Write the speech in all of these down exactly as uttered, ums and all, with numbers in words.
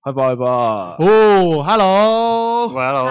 開波開波。 哦 ，hello， 喂 hello，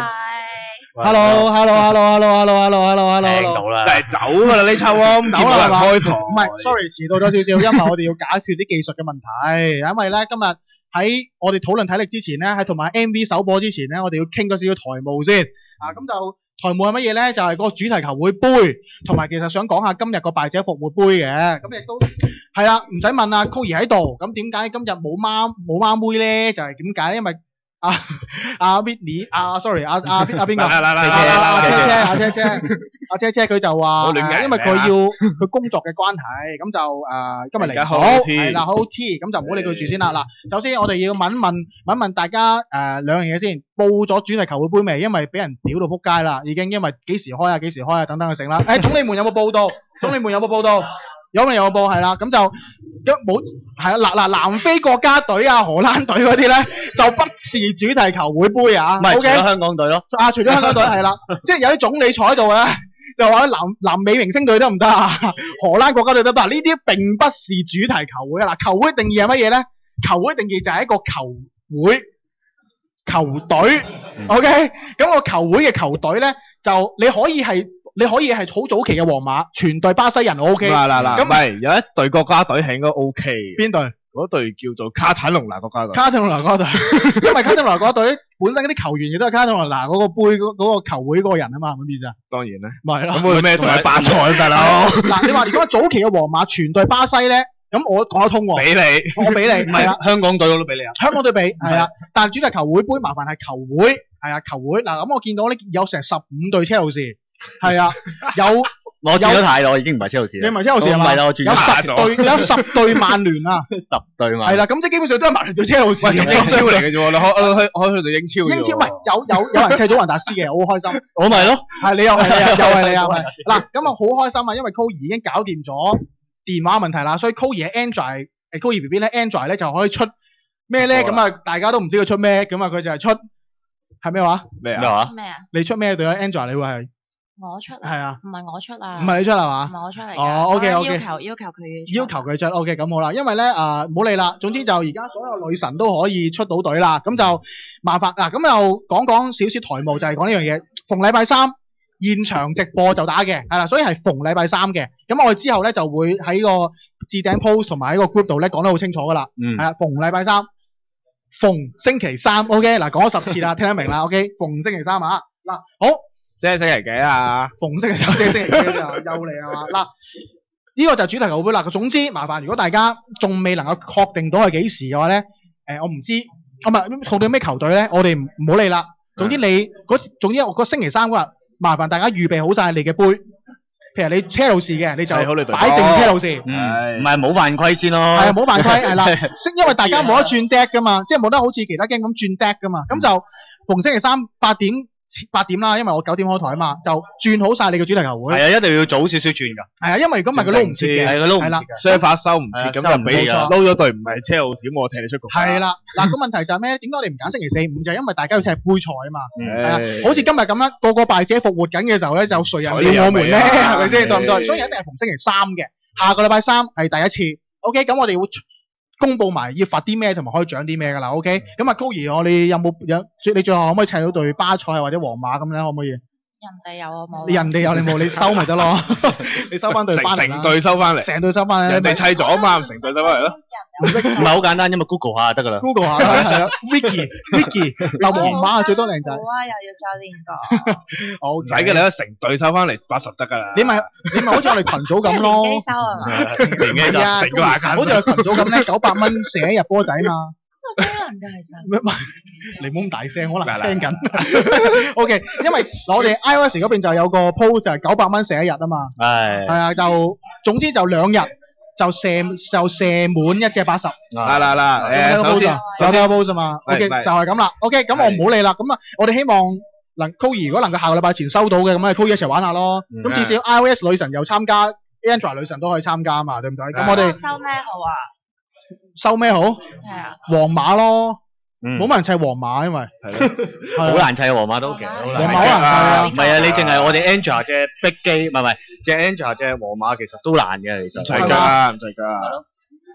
hello，hello，hello，hello，hello，hello，hello，hello， 聽到啦， 就係走噶啦呢抽喎， 走啦係嘛？ 開堂。 唔係 ，sorry，遲到咗少少，因為我哋要解決啲技術嘅問題。因為咧今日喺我哋討論體力之前咧，喺同埋 M V 首播之前咧，我哋要傾咗少少台務先。啊，咁就台務係乜嘢咧？就係嗰個主題球會杯，同埋其實想講下今日個敗者復活杯嘅。咁亦都係啦，唔使問啊 ，Koey 喺度。咁點解今日冇媽冇媽妹咧？就係點解？因為阿阿 Vinny 阿 sorry 阿阿阿邊個？ 嚟嚟嚟阿車車阿車車阿車車佢就話，因為佢要佢工作嘅關係，咁就誒今日嚟唔到，係啦好 O T，咁就唔好理佢住先啦。嗱，首先我哋要問一問問一問大家誒兩樣嘢先，報咗主題球會杯未？因為俾人屌到撲街啦，已經因為幾時開啊幾時開啊等等嘅成啦。誒總理們有冇報到？總理們有冇報到？有咪有報係啦，咁就一冇係啦嗱嗱南非國家隊啊、荷蘭隊嗰啲咧就不是主題球會杯啊， 唔係 OK 除咗香港隊咯， 啊除咗香港隊係啦，即係有啲總理坐喺度咧，就話南南美明星隊得唔得啊？荷蘭國家隊得唔得？呢啲並不是主題球會啊！嗱，球會定義係乜嘢咧？球會定義就係一個球會球隊、嗯、，OK， 咁個球會嘅球隊咧，就你可以係。你可以係好早期嘅皇馬，全隊巴西人 O K。 嗱嗱嗱，咁係有一隊國家隊係應該 O K。 邊隊？ 嗰隊叫做卡塔隆拿國家隊。 卡塔隆拿國家隊，因為卡塔隆拿國家隊本身嗰啲球員亦都係卡塔隆拿嗰個杯嗰嗰個球會嗰個人啊嘛，係咪意思啊？ 當然咧。 咪係咯。 咁會咩隊？巴塞大佬。 嗱，你話如果早期嘅皇馬全隊巴西咧，咁我講得通喎。 俾你， 我俾你。 唔係啊，香港隊我都俾你啊。 香港隊俾係啊，但係主題球會杯麻煩係球會係啊球會嗱，咁我見到咧有成十五隊車路士。係啊，有我轉咗太耐，我已經唔係車路士啦。 你唔係車路士係嘛？ 唔係啦，我轉咗。 有十隊，有十隊曼聯啊， 十隊曼。 係啦，咁即係基本上都係曼聯對車路士。 英超嚟嘅啫喎，你開開開去到英超。 英超唔係有有有人砌祖雲達斯嘅，我好開心。 我咪咯， 係你又係你又又係你又係。嗱，咁啊好開心啊，因為 Koey 已經搞掂咗電話問題啦，所以 Koey 喺 Android 誒 Koey B B 咧 Android 咧就可以出咩咧？咁啊大家都唔知佢出咩，咁啊佢就係出係咩話？ 咩啊？ 咩啊？ 你出咩隊咧 Android 你會係？ 我出係啊， 唔係我出啊， 唔係你出係嘛？ 唔係我出嚟。 哦 ，OK OK， 要求要求佢要求佢出 ，OK 咁好啦。因為咧誒唔好理啦，總之就而家所有女神都可以出到隊啦。咁就麻煩嗱，咁又講講少少台務，就係講呢樣嘢。逢禮拜三現場直播就打嘅，係啦，所以係逢禮拜三嘅。咁我哋之後咧就會喺個置頂 post 同埋喺個 group 度咧講得好清楚噶啦。 嗯， 係啊，逢禮拜三，逢星期三 ，OK 嗱，講咗十次啦，聽得明啦 ，OK， 逢星期三啊，嗱好。 即係星期幾啊？ 逢星期三，即係星期幾就又嚟係嘛？嗱，呢個就係主題球會杯啦。總之，麻煩如果大家仲未能夠確定到係幾時嘅話咧，誒，我唔知，啊唔係確定咩球隊咧，我哋唔唔好理啦。總之你嗰，總之我個星期三嗰日，麻煩大家預備好晒你嘅杯。譬如你車路士嘅，你就擺定車路士。 嗯，唔係冇犯規先咯。 係啊，冇犯規係啦。因為大家冇得轉 deck 噶嘛，即係冇得好似其他 game 咁轉 deck 噶嘛。咁就逢星期三八點。八點啦，因為我九點開台啊嘛，就轉好晒你嘅主題球會。 係啊，一定要早少少轉㗎。 係啊，因為如果唔係佢撈唔切嘅， 係佢撈唔切。 係啦， 雙發收唔切，咁就俾撈咗隊唔係車路士，我踢你出局。 係啦，嗱個問題就係咩？點解我哋唔揀星期四五？就係因為大家要踢杯賽啊嘛。係啊，好似今日咁樣，個個敗者復活緊嘅時候咧，就誰人料我們咧？係咪先？對唔對？所以一定係逢星期三嘅，下個禮拜三係第一次。OK， 咁我哋會公佈埋要罰啲咩同埋可以獎啲咩㗎啦 ，OK？咁啊，Koey，我哋有冇有？你最後可唔可以砌到隊巴塞或者皇馬咁咧？可唔可以？ 人哋有我冇。 人哋有你冇，你收咪得咯？你收翻隊翻嚟啦。 成隊收翻嚟。 成隊收翻嚟。 人哋砌咗啊嘛，成隊收翻嚟咯。 唔係好簡單，因為 Google 下就得㗎啦。 Google 下啦，係啊 ，Vicky，Vicky，嗱皇馬係最多靚仔。 好啊，又要教練講。 好唔使嘅，你都成隊收翻嚟八十得㗎啦。 你咪你咪好似我哋群組咁咯。 年機收係嘛？ 年機收，成個牙間。好似我哋群組咁咧，九百蚊寫一日波仔嘛。 都能㗎，其實。 你唔好咁大聲，可能聽緊。O K， 因為我哋 iOS 嗰邊就有個 post 就係九百蚊寫一日啊嘛。係。係啊，就總之就兩日就射就射滿一隻八十。 嗱嗱嗱，誒首先首先個 post 啊嘛。O K， 就係咁啦。O K， 咁我唔好理啦。咁啊，我哋希望能 Koey 如果能夠下個禮拜前收到嘅，咁啊 Koey 一齊玩下咯。咁至少 iOS 女神又參加 ，Android 女神都可以參加啊嘛，對唔對？咁我哋收咩好啊？ 收咩好？ 係啊， 皇馬咯，冇嗯， 乜人砌皇馬，因為好難砌皇馬都其實好難砌。 皇馬好難砌啊唔係啊，你淨係我哋 Android 隻逼機，唔係唔係隻 Android 隻皇馬其實都難嘅，其實。 唔砌㗎，唔砌㗎。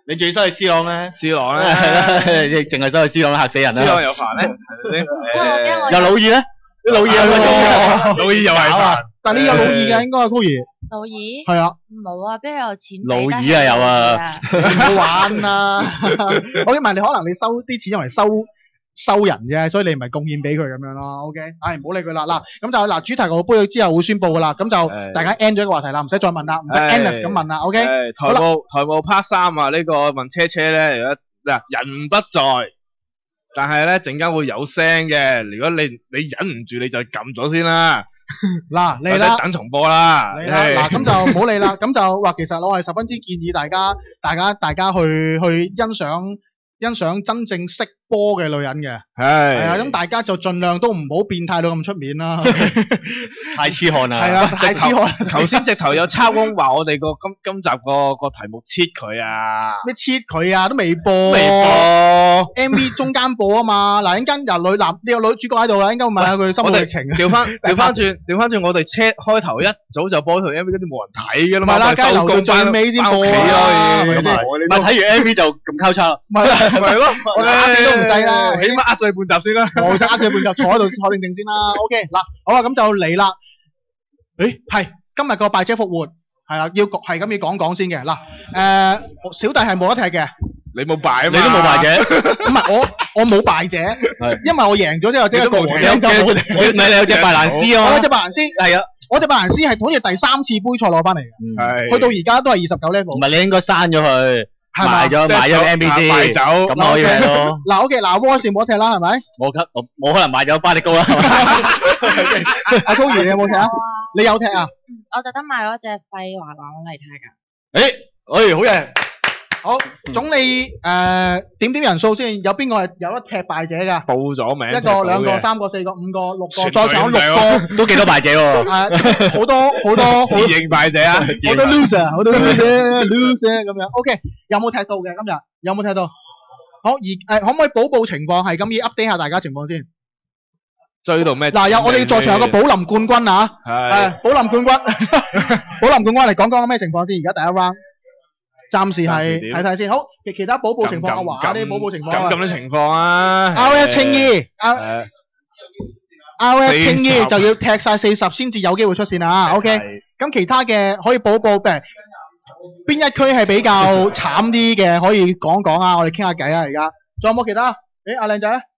你最收係 C 朗咧 ？C 朗咧， 係啦，淨係收係 C 朗嚇死人啦。 C 朗有煩咧，係咪先？ 有老二咧？啲老二啊， 老二又係煩。 但係你有老二嘅應該係 Koey。 老二？ 係啊。 冇啊，邊有錢？ 老二啊有啊， 唔好玩啊！我問你，可能你收啲錢用嚟收收人啫，所以你唔係貢獻俾佢咁樣咯。OK，唉，唔好理佢啦。嗱，咁就嗱主題個杯之後會宣佈噶啦，咁就大家 end 咗一個話題啦，唔使再問啦，唔使 endless 咁問啦。OK， 台務台務 part 三啊，呢個問車車咧，嗱人不在，但係咧陣間會有聲嘅。如果你你忍唔住，你就撳咗先啦。 嗱嚟啦， 等重播啦。 嚟啦，嗱咁就唔好理啦。咁就話其實我係十分之建議大家，大家大家去去欣賞欣賞真正識波嘅女人嘅。係。係啊，咁大家就盡量都唔好變態到咁出面啦。 太痴漢啦。 係啊，太痴漢。 頭先直頭有抄工話我哋個今今集個個題目切佢啊。 咩切佢啊？都未播。 未播。 M V 中間播啊嘛。嗱，陣間由女男呢個女主角喺度啦，陣間問下佢心路歷程。 調翻調翻轉調翻轉，我哋車開頭一早就播套 M V，跟住冇人睇㗎啦嘛。 係啦，梗係留到最尾先播啊。 唔係睇完 M V 就咁交叉。 唔係係咯，我打死都唔制啦， 起碼呃咗你半集先啦。 我就呃咗你半集，坐喺度坐定定先啦。OK，嗱，好啦，咁就嚟啦。誒，係今日個敗者復活係啦，要係咁要講講先嘅。嗱，誒，小弟係冇得踢嘅。 你冇敗啊嘛？ 你都冇敗者。 唔係我我冇敗者，因為我贏咗之後即刻過和聲就冇。 唔係你有隻白蘭斯啊嘛？ 我有隻白蘭斯係啊。 我隻白蘭斯係好似第三次杯賽攞翻嚟嘅， 係去到而家都係二十九 level。 唔係你應該刪咗佢，賣咗賣咗 M B C， 賣走咁可以踢咯。 嗱 OK，嗱波士冇得踢啦，係咪？ 我我冇可能賣咗巴力高啦。 阿高兒你有冇踢啊？你有踢啊？ 我特登買咗隻費華朗嚟踢㗎。誒，誒，好嘢！ 好，總理誒點點人數先，有邊個係有得踢敗者㗎？ 報咗名， 一個、兩個、三個、四個、五個、六個，再講六個， 都幾多敗者喎？ 誒，好多好多自認敗者啊！ 好多 loser，好多 loser，loser 咁樣。OK，有冇踢到嘅今日？有冇踢到？好，而誒可唔可以補報情況？係咁要 update 下大家情況先。 追到咩？ 嗱，有我哋在場有個寶林冠軍啊！係寶林冠軍，寶林冠軍嚟講講咩情況先？而家第一 round。暫時係睇睇先，好，其其他補報情況，阿華啲補報情況啊， 咁咁啲情況啊 ，R S 青衣，R R S 青衣就要踢晒四十先至有機會出線啊 ，OK，咁其他嘅可以補報嘅，邊一區係比較慘啲嘅，可以講講啊，我哋傾下偈啊，而家，仲有冇其他？誒，阿靚仔咧？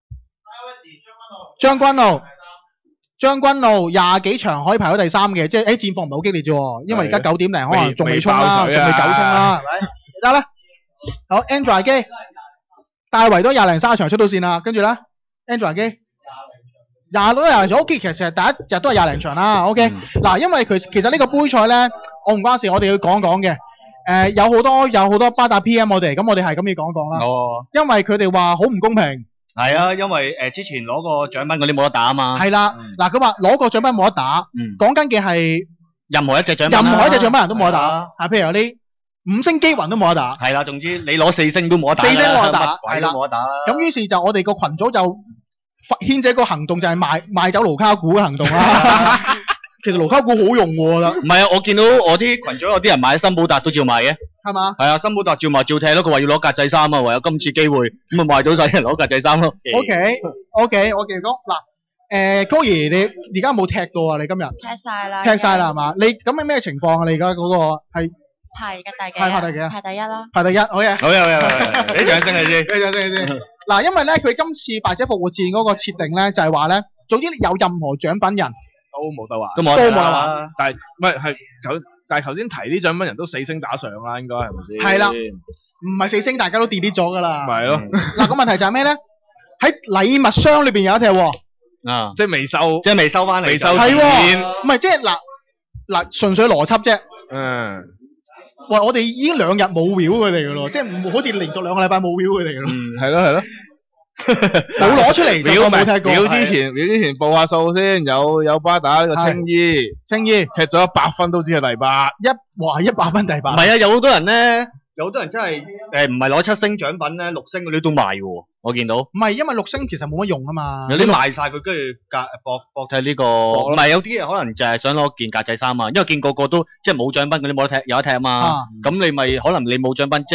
將軍澳。將軍澳廿幾場可以排到第三嘅，即係誒戰況唔係好激烈啫，因為而家九點零可能仲未衝啦，仲未九衝啦，係咪？其他咧，好 Android 機，大圍都廿零三場出到線啦，跟住咧 Android 機廿六廿零場 ，OK， 其實第一日都係廿零場啦 ，OK，嗱，因為佢其實呢個杯賽咧，我唔關事，我哋要講講嘅，誒有好多有好多巴打 P M 我哋，咁我哋係咁要講講啦， 哦， 因為佢哋話好唔公平。 係啊，因為誒之前攞個獎品嗰啲冇得打啊嘛。 係啦，嗱佢話攞個獎品冇得打，講緊嘅係任何一隻獎品， 任何一隻獎品人都冇得打，係譬如你五星機雲都冇得打。 係啦，總之你攞四星都冇得打。 四星冇得打，係啦， 冇得打。 咁於是就我哋個群組就牽者個行動就係賣賣走盧卡古嘅行動啦。其實盧卡古好用喎啦。 唔係啊，我見到我啲群組有啲人買新寶達都照賣嘅。 係嘛？ 係啊，新寶達照賣照踢咯，佢話要攞格仔衫啊，唯有今次機會咁啊賣到晒人攞格仔衫咯。 O K O K，我繼續講嗱，誒高兒你而家冇踢到啊？你今日踢晒啦， 踢晒啦係嘛？你咁係咩情況啊？你而家嗰個係排嘅第幾？ 係排第幾啊？ 排第一啦。 排第一，好嘅。 好嘅好嘅好嘅，俾掌聲你先， 俾掌聲你先。嗱，因為咧佢今次敗者復活戰嗰個設定咧就係話咧，總之有任何獎品人都冇得話， 都冇都冇得話。 但係唔係係就。但係頭先提啲獎品人都四星打上啦，應該係咪先？ 係啦，唔係四星，大家都 delete 咗㗎啦。 咪係咯。嗱個問題就係咩咧？喺禮物箱裏邊有一隻喎。 啊， 即係未收， 即係未收翻嚟。 未收係喎，唔係即係嗱嗱純粹邏輯啫。 嗯。 喂，我哋已經兩日冇 view 佢哋㗎咯，即係唔好似連續兩個禮拜冇 view 佢哋㗎咯。 嗯，係咯係咯。 冇攞出嚟， 表冇踢過。 表之前，表之前報下數先，有有巴打呢個青衣， 青衣踢咗一百分都只係第八， 一哇一百分第八。 唔係啊，有好多人咧，有好多人真係誒唔係攞七星獎品咧，六星嗰啲都賣嘅喎，我見到。唔係，因為六星其實冇乜用啊嘛。 有啲賣晒佢，跟住格博博踢呢個，唔係有啲人可能就係想攞件格仔衫啊，因為見個個都即係冇獎品嗰啲冇得踢，有得踢啊嘛。咁你咪可能你冇獎品即係。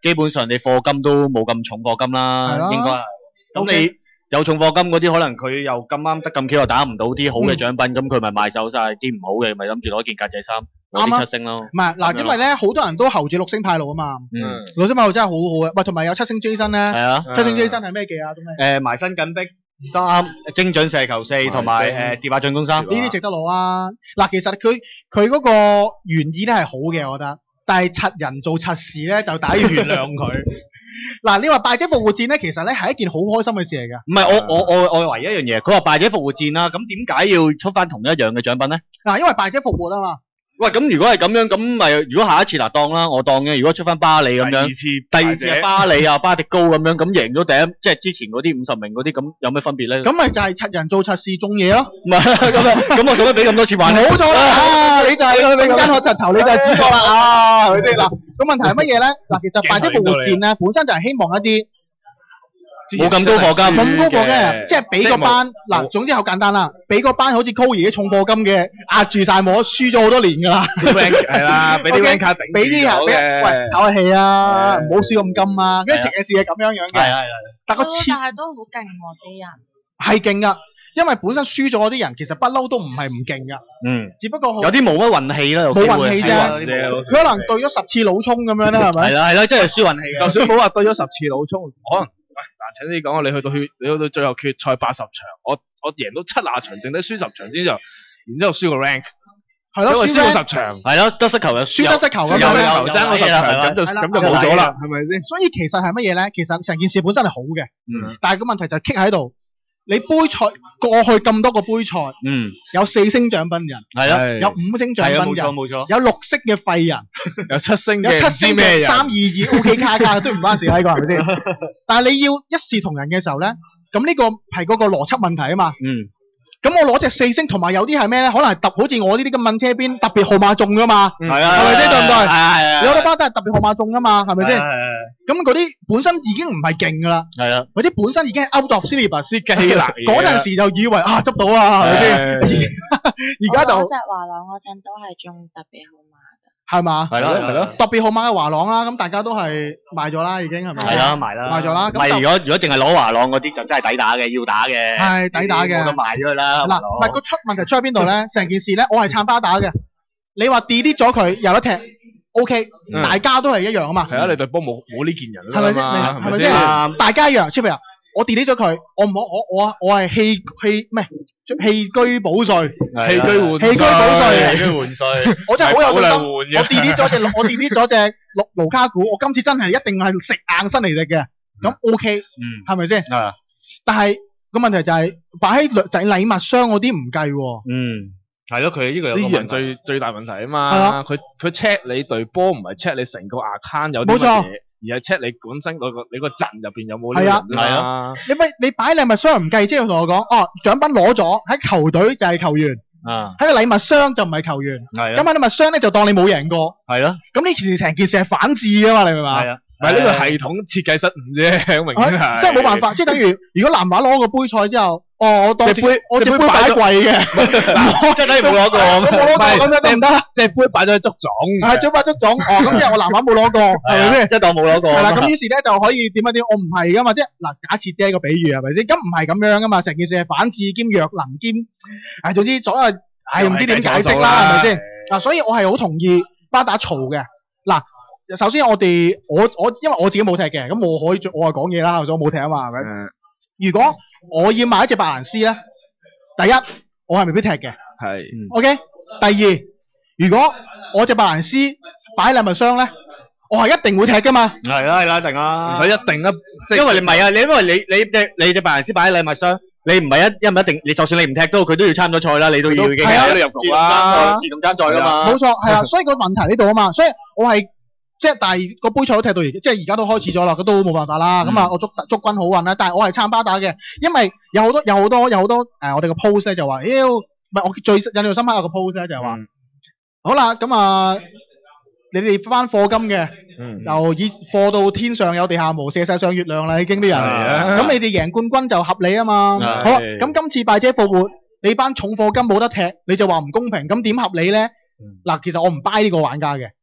基本上你課金都冇咁重課金啦，應該係。咁你有重課金嗰啲，可能佢又咁啱得咁巧又打唔到啲好嘅獎品，咁佢咪賣走晒啲唔好嘅，咪諗住攞件格仔衫攞啲七星咯。唔係嗱，因為咧好多人都候住六星派路啊嘛。嗯。六星派路真係好好嘅，喂，同埋有七星 Jason 咧。係啊。七星 Jason 係咩技啊？ 誒，埋身緊逼三，精準射球四，同埋誒疊把進攻三。 呢啲值得攞啊！嗱，其實佢佢嗰個原意咧係好嘅，我覺得。但係柒人做柒事咧，就大家要原諒佢。嗱，你話敗者復活戰咧，其實咧係一件好開心嘅事嚟㗎。 唔係，我我我我唯一一樣嘢，佢話敗者復活戰啦，咁點解要出翻同一樣嘅獎品咧？ 嗱，因為敗者復活啊嘛。 喂，咁如果係咁樣，咁咪如果下一次嗱當啦，我當嘅，如果出翻巴里咁樣，第二次第二次係巴里啊，巴迪高咁樣，咁贏咗第一，即係之前嗰啲五十名嗰啲，咁有咩分別咧？ 咁咪就係柒人做柒事中嘢咯。 唔係咁啊，咁我做乜俾咁多次還你？ 冇錯啦，你就係你跟我柒頭，你就係知錯啦啊！係咪先嗱？咁問題係乜嘢咧？嗱，其實敗者復活戰咧，本身就係希望一啲冇咁高課金， 咁高課金，即係俾個班嗱，總之好簡單啦，俾個班好似 Kobe 啲重課金嘅壓住晒我，輸咗好多年㗎啦， 係啦，俾啲 rank 卡頂住咗嘅，俾啲人喂唞下氣啊，唔好輸咁金啊，跟住成件事係咁樣樣嘅， 係係係， 但個但係都好勁喎啲人， 係勁㗎。因為本身輸咗嗰啲人，其實不嬲都唔係唔勁噶，嗯，只不過有啲冇乜運氣啦， 冇運氣啫，佢可能對咗十次老沖咁樣啦，係咪？ 係啦係啦，真係輸運氣嘅。 就算冇話對咗十次老沖，可能喂嗱，請你講，你去到血，你去到最後決賽八十場，我我贏到七廿場，剩低輸十場先就，然之後輸個 rank， 係咯，輸到十場， 係咯，得失球又輸得失球咁樣， 有爭個十場，咁就咁就冇咗啦，係咪先？ 所以其實係乜嘢咧？其實成件事本身係好嘅，嗯，但係個問題就係棘喺度。你杯賽過去咁多個杯賽，嗯，有四星獎品人，係啊，有五星獎品人， 冇錯冇錯， 有六星嘅廢人， 有七星嘅， 有七星嘅三二二 OK 卡卡都唔關事啊，呢個係咪先？但係你要一視同仁嘅時候咧，咁呢個係嗰個邏輯問題啊嘛，嗯。咁我攞隻四星，同埋有啲係咩咧？可能係特好似我呢啲咁問車邊特別號碼中噶嘛，係啊，係咪先？對唔對？係係。有啲班都係特別號碼中噶嘛，係咪先？係係。咁嗰啲本身已經唔係勁噶啦，係啊，或者本身已經係 out of syllabus 機啦，嗰陣時就以為啊執到啊，係咪先？而家就我隻華朗嗰陣都係中特別號碼㗎， 係嘛？ 係咯係咯， 特別號碼嘅華朗啦，咁大家都係賣咗啦，已經係咪？ 係啊，賣啦， 賣咗啦。 唔係如果如果淨係攞華朗嗰啲就真係抵打嘅，要打嘅。 係抵打嘅， 我都賣咗佢啦。 嗱，唔係個出問題出喺邊度咧？成件事咧，我係撐巴打嘅。你話 delete 咗佢有得踢 ，OK，大家都係一樣啊嘛。 係啊，你隊波冇冇呢件人啦嘛，係咪先？大家一樣，即係譬如我 delete 咗佢，我唔好我我我係棄棄咩？棄居保帥， 棄居換棄居保帥， 棄居換帥。 我真係好有信心，我 delete 咗隻我 delete 咗隻盧盧卡古，我今次真係一定係食硬身嚟食嘅，咁 OK，嗯，係咪先？啊，但係個問題就係擺喺就係禮物箱嗰啲唔計喎。 嗯，係咯，佢呢個有呢樣最最大問題啊嘛。佢佢 check 你隊波唔係 check 你成個 account 有啲乜嘢，而係 check 你本身嗰個你個陣入邊有冇呢個人啫嘛。係啊，你咪你擺禮物箱唔計，即係同我講，哦，獎品攞咗喺球隊就係球員，啊，喺個禮物箱就唔係球員。係啊，咁喺禮物箱咧就當你冇贏過。係咯，咁呢件事成件事係反智噶嘛，你明嘛？係啊。唔係呢個系統設計失誤啫，好明顯係。即係冇辦法，即係等於如果南華攞個杯賽之後，哦，我當隻杯，我隻杯擺喺櫃嘅， 即係等於冇攞過， 冇攞過咁樣得唔得？ 隻杯擺咗喺足總， 係隻杯足總，哦，咁即係我南華冇攞過，係咪先？ 即係當冇攞過。 係啦，咁於是咧就可以點一點？我唔係噶嘛，即係嗱，假設啫個比喻係咪先？咁唔係咁樣噶嘛，成件事係反智兼弱能兼，唉，總之所有唉唔知點解釋啦，係咪先？嗱，所以我係好同意巴打嘈嘅嗱。首先我哋我我因為我自己冇踢嘅，咁我可以我係講嘢啦，所以我冇踢啊嘛，係咪？嗯、如果我要買一隻白蘭斯咧，第一我係未必踢嘅，係是。O、okay? K， 第二如果我隻白蘭斯擺喺禮物箱咧，我係一定會踢噶嘛。係啦係啦，一定啊，唔使一定啊，即係因為你唔係啊，你因為你你隻你隻白蘭斯擺喺禮物箱，你唔係一一唔一定，你就算你唔踢都，佢都要參咗賽啦，你都要已經喺度入局啦，自動參賽噶嘛。冇錯，係啊，所以個問題呢度啊嘛，所以我係。即係，但係個杯賽都踢到而家，即係而家都開始咗啦，佢都冇辦法啦。咁啊、嗯，我祝祝君好運啦。但係我係撐巴打嘅，因為有好多有好多有好多誒、呃，我哋個 post 咧就話，妖唔係我最印象深刻有個 post 咧就係話，嗯、好啦，咁啊，你哋翻課金嘅，嗯、就以課到天上有地下無，射晒上月亮啦，已經啲人。咁、嗯、你哋贏冠軍就合理啊嘛。嗯、好，咁今次敗者復活，你班重課金冇得踢，你就話唔公平，咁點合理咧？嗱、嗯，其實我唔 buy 呢個玩家嘅。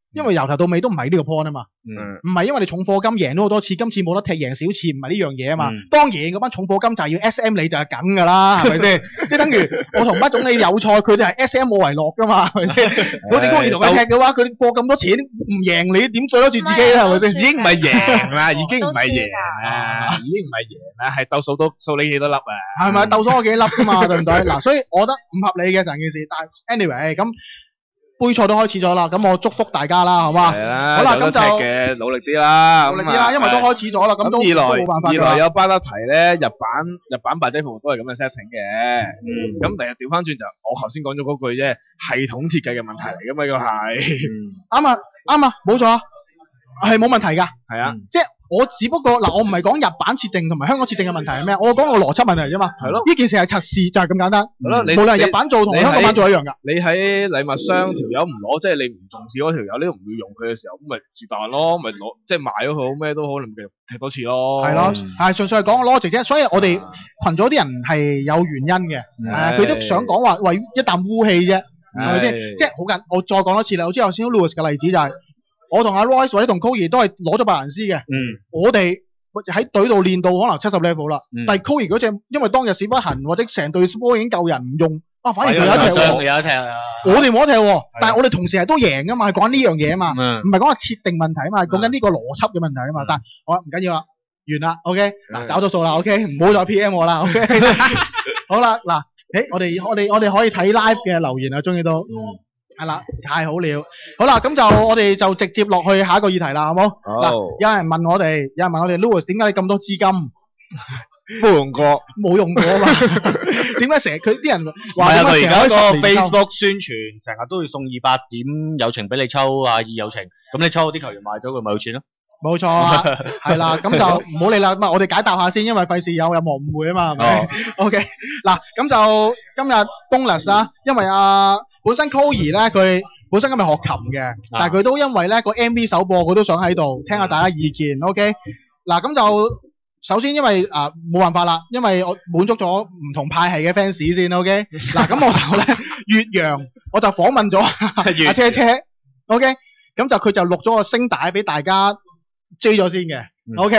因為由頭到尾都唔係呢個 point 啊嘛，唔、嗯、係因為你重貨金贏咗好多次，今次冇得踢贏少次，唔係呢樣嘢啊嘛。嗯、當然嗰班重貨金就係要 S M 你就係梗噶啦，係咪先？即係等於我同乜總理有賽，佢哋係 S M 我為樂噶嘛，係咪先？我哋高二同佢踢嘅話，佢貨咁多錢唔贏你，點對得住自己咧？係咪先？ 已經唔係贏啦，已經唔係贏啦，已經唔係贏啦，係鬥數都數你幾多粒啊？ 係咪鬥數我幾粒噶嘛？對唔對？嗱，所以我覺得唔合理嘅成件事，但係 anyway 咁。杯賽都開始咗啦，咁我祝福大家啦，好嘛？係啦，好啦，咁就嘅努力啲啦， 努力啲啦，因為都開始咗啦，咁都都冇辦法㗎。 二來有班得提咧，日版日版百濟服都係咁嘅 setting 嘅，咁第日調翻轉就我頭先講咗嗰句啫，系統設計嘅問題嚟㗎嘛，呢個係啱啊，啱啊，冇錯啊，係冇問題㗎， 係啊， 即係我只不過嗱，我唔係講日版設定同埋香港設定嘅問題係咩，我講個邏輯問題啫嘛，係咯，呢件事係測試就係咁簡單，係咯，無論係日版做同香港版做一樣㗎。 你喺禮物箱條友唔攞，即係你唔重視嗰條友，你都唔會用佢嘅時候，咁咪是但咯，咪攞即係賣咗佢好咩都好，你咪繼續踢多次咯。係咯，係純粹係講個 logic 啫，所以我哋群組啲人係有原因嘅，誒佢都想講話為一啖污氣啫，係咪先？即係好緊，我再講多次啦，我知頭先 Louis 嘅例子就係。我同阿 Royce 或者同 Kobe 都係攞咗白蘭斯嘅，嗯、我哋喺隊度練到可能七十 level 啦，嗯、但係 Kobe 嗰隻因為當日屎忽痕或者成隊波已經夠人唔用，啊反而佢有一踢喎，有一踢啊！我哋冇得踢喎，的但係我哋同時係都贏噶嘛，係講呢樣嘢啊嘛，唔係講話設定問題啊嘛，係講緊呢個邏輯嘅問題啊嘛，嗯、但係好啦唔緊要啦，完啦 ，OK 嗱找咗數啦 ，OK 唔好再 P M 我啦 ，OK 好啦嗱，誒我哋我哋我哋可以睇 live 嘅留言啊，終於都。嗯係啦，太好了。好啦，咁就我哋就直接落去下一個議題啦，好冇？嗱、oh. 有人問我哋，有人問我哋 Louis 點解你咁多資金？ 冇用過， 冇用過啊嘛？點解成日佢啲人話？ 係啊，佢而家個 Facebook 宣傳成日都要送二百點友情俾你抽啊，以友情。咁你抽啲球員賣咗，佢咪有錢咯？ 冇錯啊，係啦，咁就唔好理啦。咁啊，我哋解答下先，因為費事有任何誤會啊嘛，係咪、oh.？OK，嗱，咁就今日 bonus 啦，因為啊。本身 Koey 咧，佢本身今日學琴嘅，啊、但係佢都因為咧個 M V 首播，佢都想喺度聽下大家意見。OK，嗱咁就首先因為啊冇辦法啦，因為我滿足咗唔同派系嘅 fans 先。OK，嗱咁我就咧越洋，我就訪問咗阿車車。OK，咁就佢就錄咗個聲帶俾大家追咗先嘅。OK，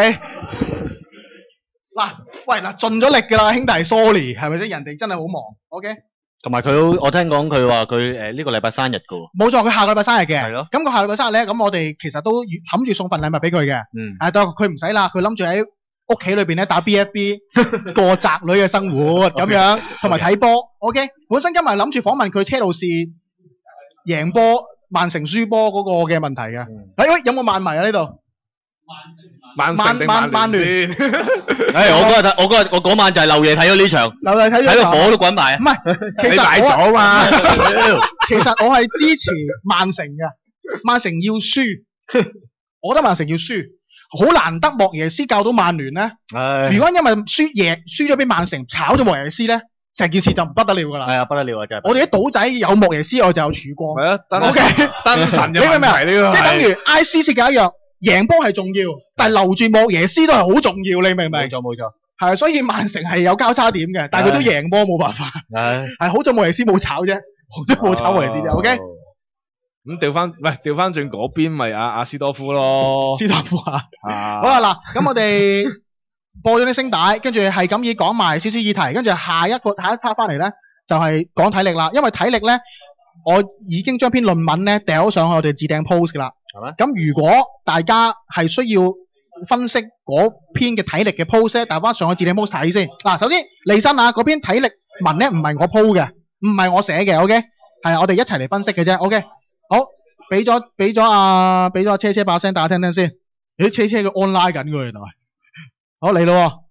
嗱喂嗱盡咗力㗎啦，兄弟 ，sorry 係咪先？人哋真係好忙。OK。 同埋佢，我聽講佢話佢誒呢個禮拜生日噶喎。 冇錯，佢下個禮拜生日嘅。 係咯。 咁個下個禮拜生日咧，咁我哋其實都諗住送份禮物俾佢嘅。嗯。誒，但係佢唔使啦，佢諗住喺屋企裏邊咧打 B F B 過宅女嘅生活咁樣，同埋睇波。OK。本身今日諗住訪問佢車路士贏波、曼城輸波嗰個嘅問題嘅。誒喂，有冇曼迷啊呢度？ 曼城定曼曼聯？ 誒，我嗰日睇，我嗰日我嗰晚就係漏夜睇咗呢場， 漏夜睇咗， 睇到火都滾埋。 唔係，其實你大咗嘛？ 其實我係支持曼城嘅，曼城要輸，我覺得曼城要輸，好難得莫耶斯教到曼聯咧。如果因為輸贏輸咗俾曼城，炒咗莫耶斯咧，成件事就不得了噶啦。係啊，不得了啊，真係。我哋啲賭仔有莫耶斯，我就有曙光。係啊，OK， 燈神嘅問題呢個， 即係等於 I C 設計一樣。贏波係重要，但係留住莫耶斯都係好重要，你明唔明？冇錯冇錯，係啊，所以曼城係有交叉點嘅，但係佢都贏波冇辦法。係係好在莫耶斯冇炒啫，好在冇炒莫耶斯啫。OK， 咁調翻，喂，調翻轉嗰邊咪阿阿斯多夫咯， 斯多夫啊。好啦嗱，咁我哋播咗啲聲帶，跟住係咁以講埋少少議題，跟住下一個下一 part 翻嚟咧，就係講體力啦。因為體力咧，我已經將篇論文咧掉上去我哋置頂 post 噶啦。係咪？咁如果大家係需要分析嗰篇嘅體力嘅 post 咧，大家上去置頂 post 睇先。嗱，首先利申啊，嗰篇體力文咧唔係我 po 嘅，唔係我寫嘅 ，OK，係我哋一齊嚟分析嘅啫 ，OK。好，俾咗俾咗啊，俾咗阿車車把聲，大家聽聽先。咦，車車佢 online 緊㗎原來。好嚟咯。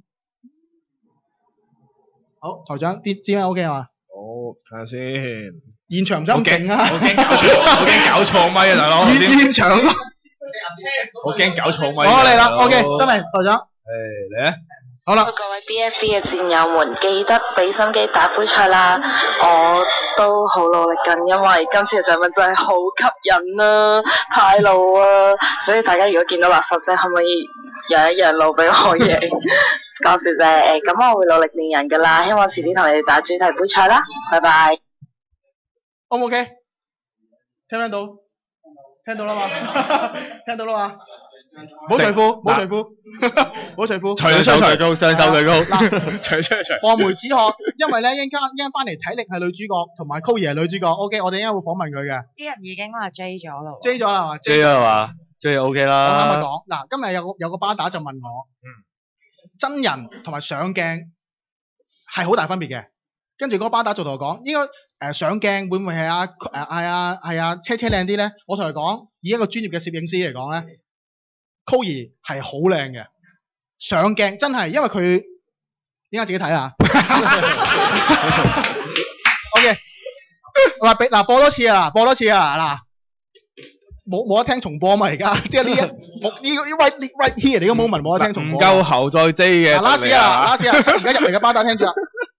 好，台長啲知咩 OK 係嘛？ 好，睇下先。 現場真勁啊！ 我驚搞錯，我驚搞錯咪啊，大佬！ 現現場咯， 我驚搞錯咪。 好嚟啦 ，OK，得未，台長？誒， 嚟啊！ 好啦， 各位 B F B 嘅戰友們，記得俾心機打杯賽啦！我都好努力緊，因為今次嘅獎品真係好吸引啦，太路啊！所以大家如果見到垃圾仔，可唔可以讓一讓路俾我贏？講笑啫，誒，咁我會努力練人噶啦，希望遲啲同你哋打主題杯賽啦，拜拜。 O 唔 OK？聽唔聽到？聽聽到啦嘛，聽到啦嘛，冇除褲，冇除褲，冇除褲， 除手最高，雙手最高， 嗱， 除除除， 望梅止渴，因為咧一陣間一陣間翻嚟體力係女主角，同埋 Koey 係女主角 ，OK， 我哋一陣間會訪問佢嘅。 啲人已經話 J 咗咯。 J 咗啦嘛 ，J 咗係嘛 ，J OK 啦。 我啱啱講，嗱，今日有個有個巴打就問我，嗯，真人同埋上鏡係好大分別嘅。跟住嗰個巴打就同我講，應該誒上鏡會唔會係啊誒係啊係啊車車靚啲咧？我同佢講，以一個專業嘅攝影師嚟講咧 Koey 係好靚嘅。上鏡真係，因為佢應該自己睇下。OK， 嗱俾嗱播多次啊，播多次啊嗱，冇冇得聽重播嘛而家，即係呢一呢呢 right right here 你個 moment 冇得聽重播。 唔夠後再 J 嘅。 嗱 last 啊 last 啊，而家入嚟嘅巴打聽住啦。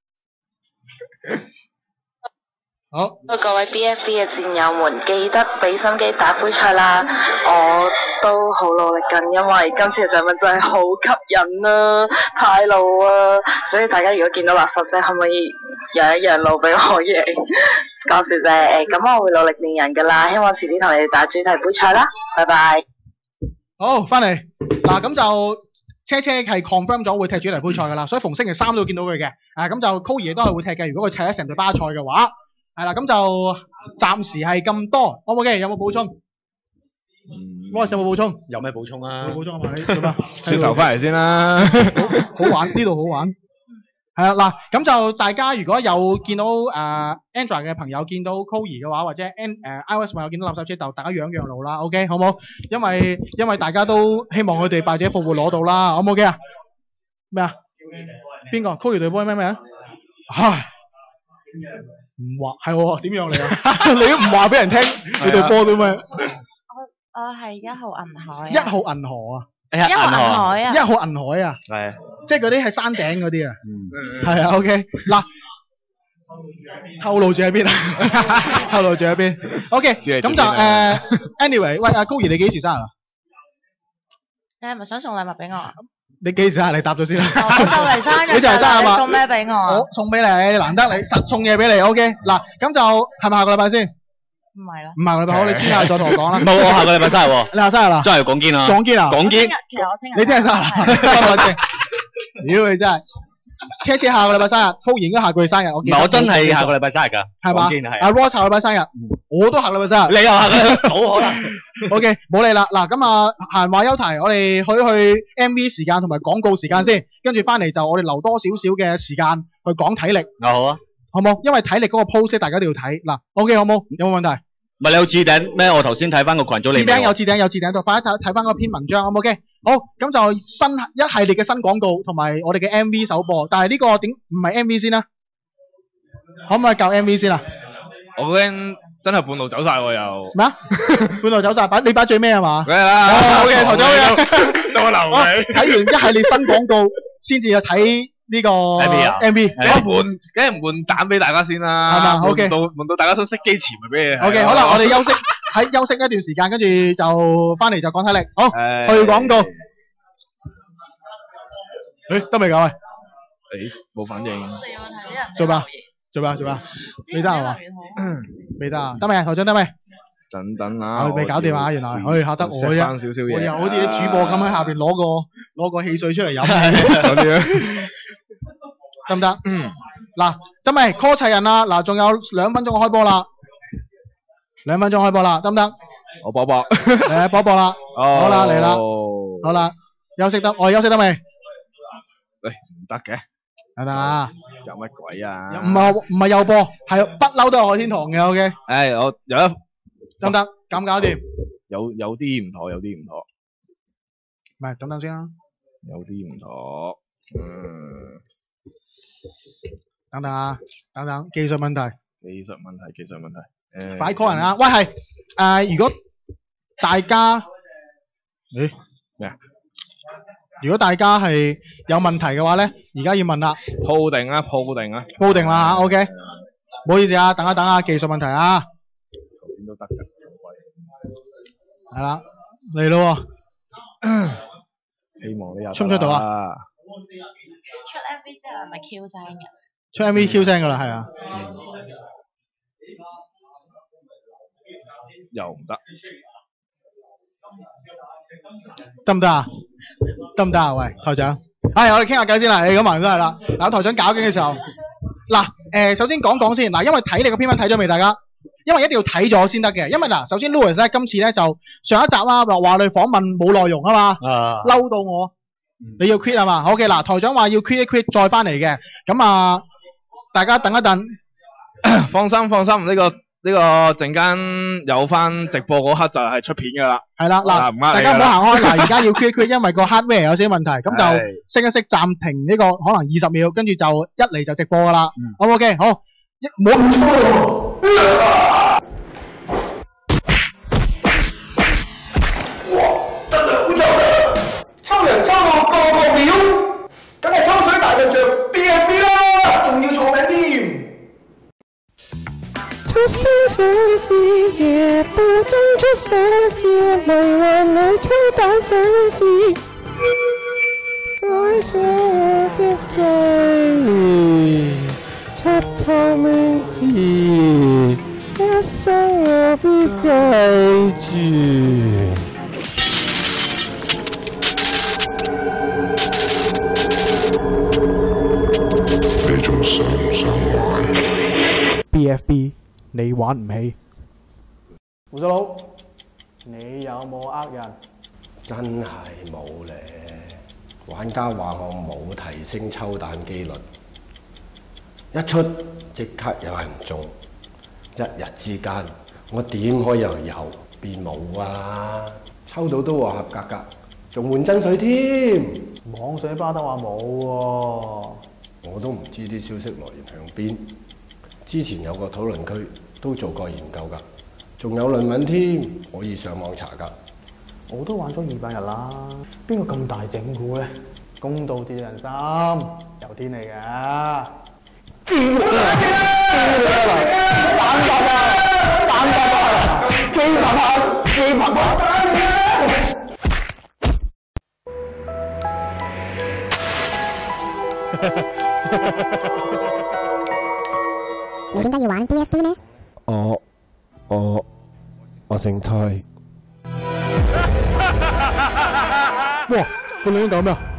好， 各位 B F B 嘅戰友們，記得俾心機打杯賽啦！我都好努力緊，因為今次嘅獎品真係好吸引啦、啊，派路啊！所以大家如果見到垃圾仔，可唔可以讓一讓路俾我贏？講笑啫，咁我會努力練人噶啦，希望遲啲同你哋打主題杯賽啦，拜拜。 好，翻嚟嗱，咁就車車係 confirm 咗會踢主題杯賽噶啦，所以逢星期三都會見到佢嘅。啊，咁就 Koey 都係會踢嘅，如果佢砌得成隊巴塞嘅話。係啦，咁就暫時係咁多，好唔好嘅？有冇補充？嗯，我有冇補充？ 有咩補充啊？ 有冇補充啊？嘛，你做咩？ 轉頭翻嚟先啦， 好玩呢度好玩。係啦，嗱，咁就大家如果有見到誒、呃、Android 嘅朋友見到 Koey 嘅話，或者 N 誒、呃、iOS 朋友見到垃圾車，就大家讓讓路啦 ，OK， 好唔好？因為因為大家都希望佢哋敗者復活攞到啦，好唔好嘅啊？咩啊？邊個 Koey 隊波咩咩啊？唉。唔話係喎，點樣嚟啊？你都唔話俾人聽，你隊波都咩？ 我我係一號銀海。 一號銀河啊！ 一號銀海啊！ 一號銀海啊！ 係， 即係嗰啲係山頂嗰啲啊。 嗯。 係啊 ，OK。嗱，透露住喺邊啊？透露住喺邊 ？OK。咁就誒 ，anyway， 喂，阿Koey你幾時生日啊？ 你係咪想送禮物俾我啊？ 你幾時生日？你答咗先啦。 我就嚟生日， 你就嚟生日嘛？ 送咩俾我？ 我送俾你，難得你實送嘢俾你。OK，嗱，咁就係咪下個禮拜先？ 唔係啦。 唔係下個禮拜好，你先下再同我講啦。 冇，我下個禮拜生日喎。 你下生日啦？ 真係講堅啊！ 講堅啊！ 講堅。 其實我聽日。 你聽日生日？屌你真係！車車下個禮拜生日，Koey應該下個月生日。我唔係，我真係下個禮拜生日㗎。 係嘛？ 係。 阿 Ross 下個禮拜生日，我都下個禮拜生日。 你又下個禮拜？冇可能。 OK， 冇理啦。嗱，咁啊，閒話休題，我哋去去 M V 時間同埋廣告時間先，跟住翻嚟就我哋留多少少嘅時間去講體力。 啊好啊， 好冇？因為體力嗰個 post 大家都要睇。嗱 ，OK 好冇？有冇問題？ 唔係你有置頂咩？我頭先睇翻個群組你。 置頂有置頂有置頂，就快啲睇睇翻嗰篇文章，好冇 OK？好，咁就新一系列嘅新廣告同埋我哋嘅 M V 首播，但係呢個點唔係 M V 先啦？可唔可以教 M V 先啊？ 我驚真係半路走晒喎又。咩啊？ 半路走晒，擺你擺最尾係嘛？ 梗係啦。 好嘅，頭先好嘅。 到我留你。 睇完一系列新廣告，先至去睇呢個 M V。 梗係換，梗係換蛋俾大家先啦。 係嘛 ？OK。 到換到大家想熄機前咪俾你。 OK，好啦，我哋休息喺休息一段時間，跟住就翻嚟就講體力。好，去廣告。誒，得未㗎喂？ 誒，冇反應。 做咩？做咩？做咩？未得係嘛？未得啊？得未？頭長得未？ 等等啊！ 我未搞掂啊！原來，唉，嚇得我啫。 翻少少嘢。 我又好似啲主播咁喺下邊攞個攞個汽水出嚟飲。得唔得？嗯。嗱，得未 call 齊人啦！嗱，仲有兩分鐘我開波啦。兩分鐘開波啦，得唔得？ 我波波。 嚟波波啦。好啦，嚟啦。好啦，休息得，我哋休息得未？ 喂，唔得嘅。 係咪啊？ 有乜鬼啊？ 唔係唔係右波，係不嬲都係海天堂嘅 ，OK。 誒，我有一得唔得？搞唔搞掂？ 有有啲唔妥，有啲唔妥。 唔係，等等先啦。 有啲唔妥，嗯。 等等啊，等等，技術問題。 技術問題，技術問題。誒。 快 call 人啊！喂，係誒，如果大家，誒咩啊？ 如果大家係有問題嘅話咧，而家要問啦。 鋪定啊，鋪定啊。 鋪定啦嚇 ，OK。唔好意思啊，等一等啊，技術問題啊。 頭先都得㗎。 係啦，嚟咯喎。 希望你有。 出唔出到啊？ 出 M V 之後係咪 Q 聲嘅？ 出 M V Q 聲㗎啦，係啊。 又唔得。 得唔得啊？得唔得啊？喂，台長，係我哋傾下偈先啦。你咁話都係啦。嗱，台長搞緊嘅時候，嗱，誒，首先講講先。嗱，因為睇你個篇文睇咗未，大家？因為一定要睇咗先得嘅。因為嗱，首先 Louis 咧，今次咧就上一集啦，話話你訪問冇內容啊嘛，嬲到我，你要 quit 啊嘛。好嘅，嗱，台長話要 quit 一 quit 再翻嚟嘅。咁啊，大家等一等。 放心放心，呢個。呢、這個陣間有翻直播嗰刻就係出片噶啦， 係啦嗱，大家唔好行開，嗱而家要 quit quit，因為個 hardware 有少少問題，咁就熄一熄暫停呢、這個可能二十秒，跟住就一嚟就直播噶啦，嗯、好唔 OK？ 好，一冇。 哇！真係好臭啊！抽人抽到個個秒，梗係抽水大笨象 B F B 啦，仲要錯名添。 出生上嘅事，夜半中出世嘅事，迷幻裏抽蛋上嘅事，改寫我的罪，出透名字，一生我必記住。 你仲想唔想玩 ？B F B。你玩唔起，胡小佬，你有冇呃人？ 真係冇咧，玩家話我冇提升抽蛋機率，一出即刻有人中，一日之間我點可以由有變冇啊？抽到都話合格格，仲換真水添。 網水巴得話冇喎， 我都唔知啲消息來源向邊。之前有個討論區都做過研究㗎，仲有論文添，可以上網查㗎。 我都玩咗二百日啦，邊個咁大整蠱咧？公道自人心，由天嚟嘅。蛋白啊！蛋白啊！基白啊！基白啊！ 你點解要玩 B F B 呢？ 我我我姓蔡。 哇！個女人搞咩啊？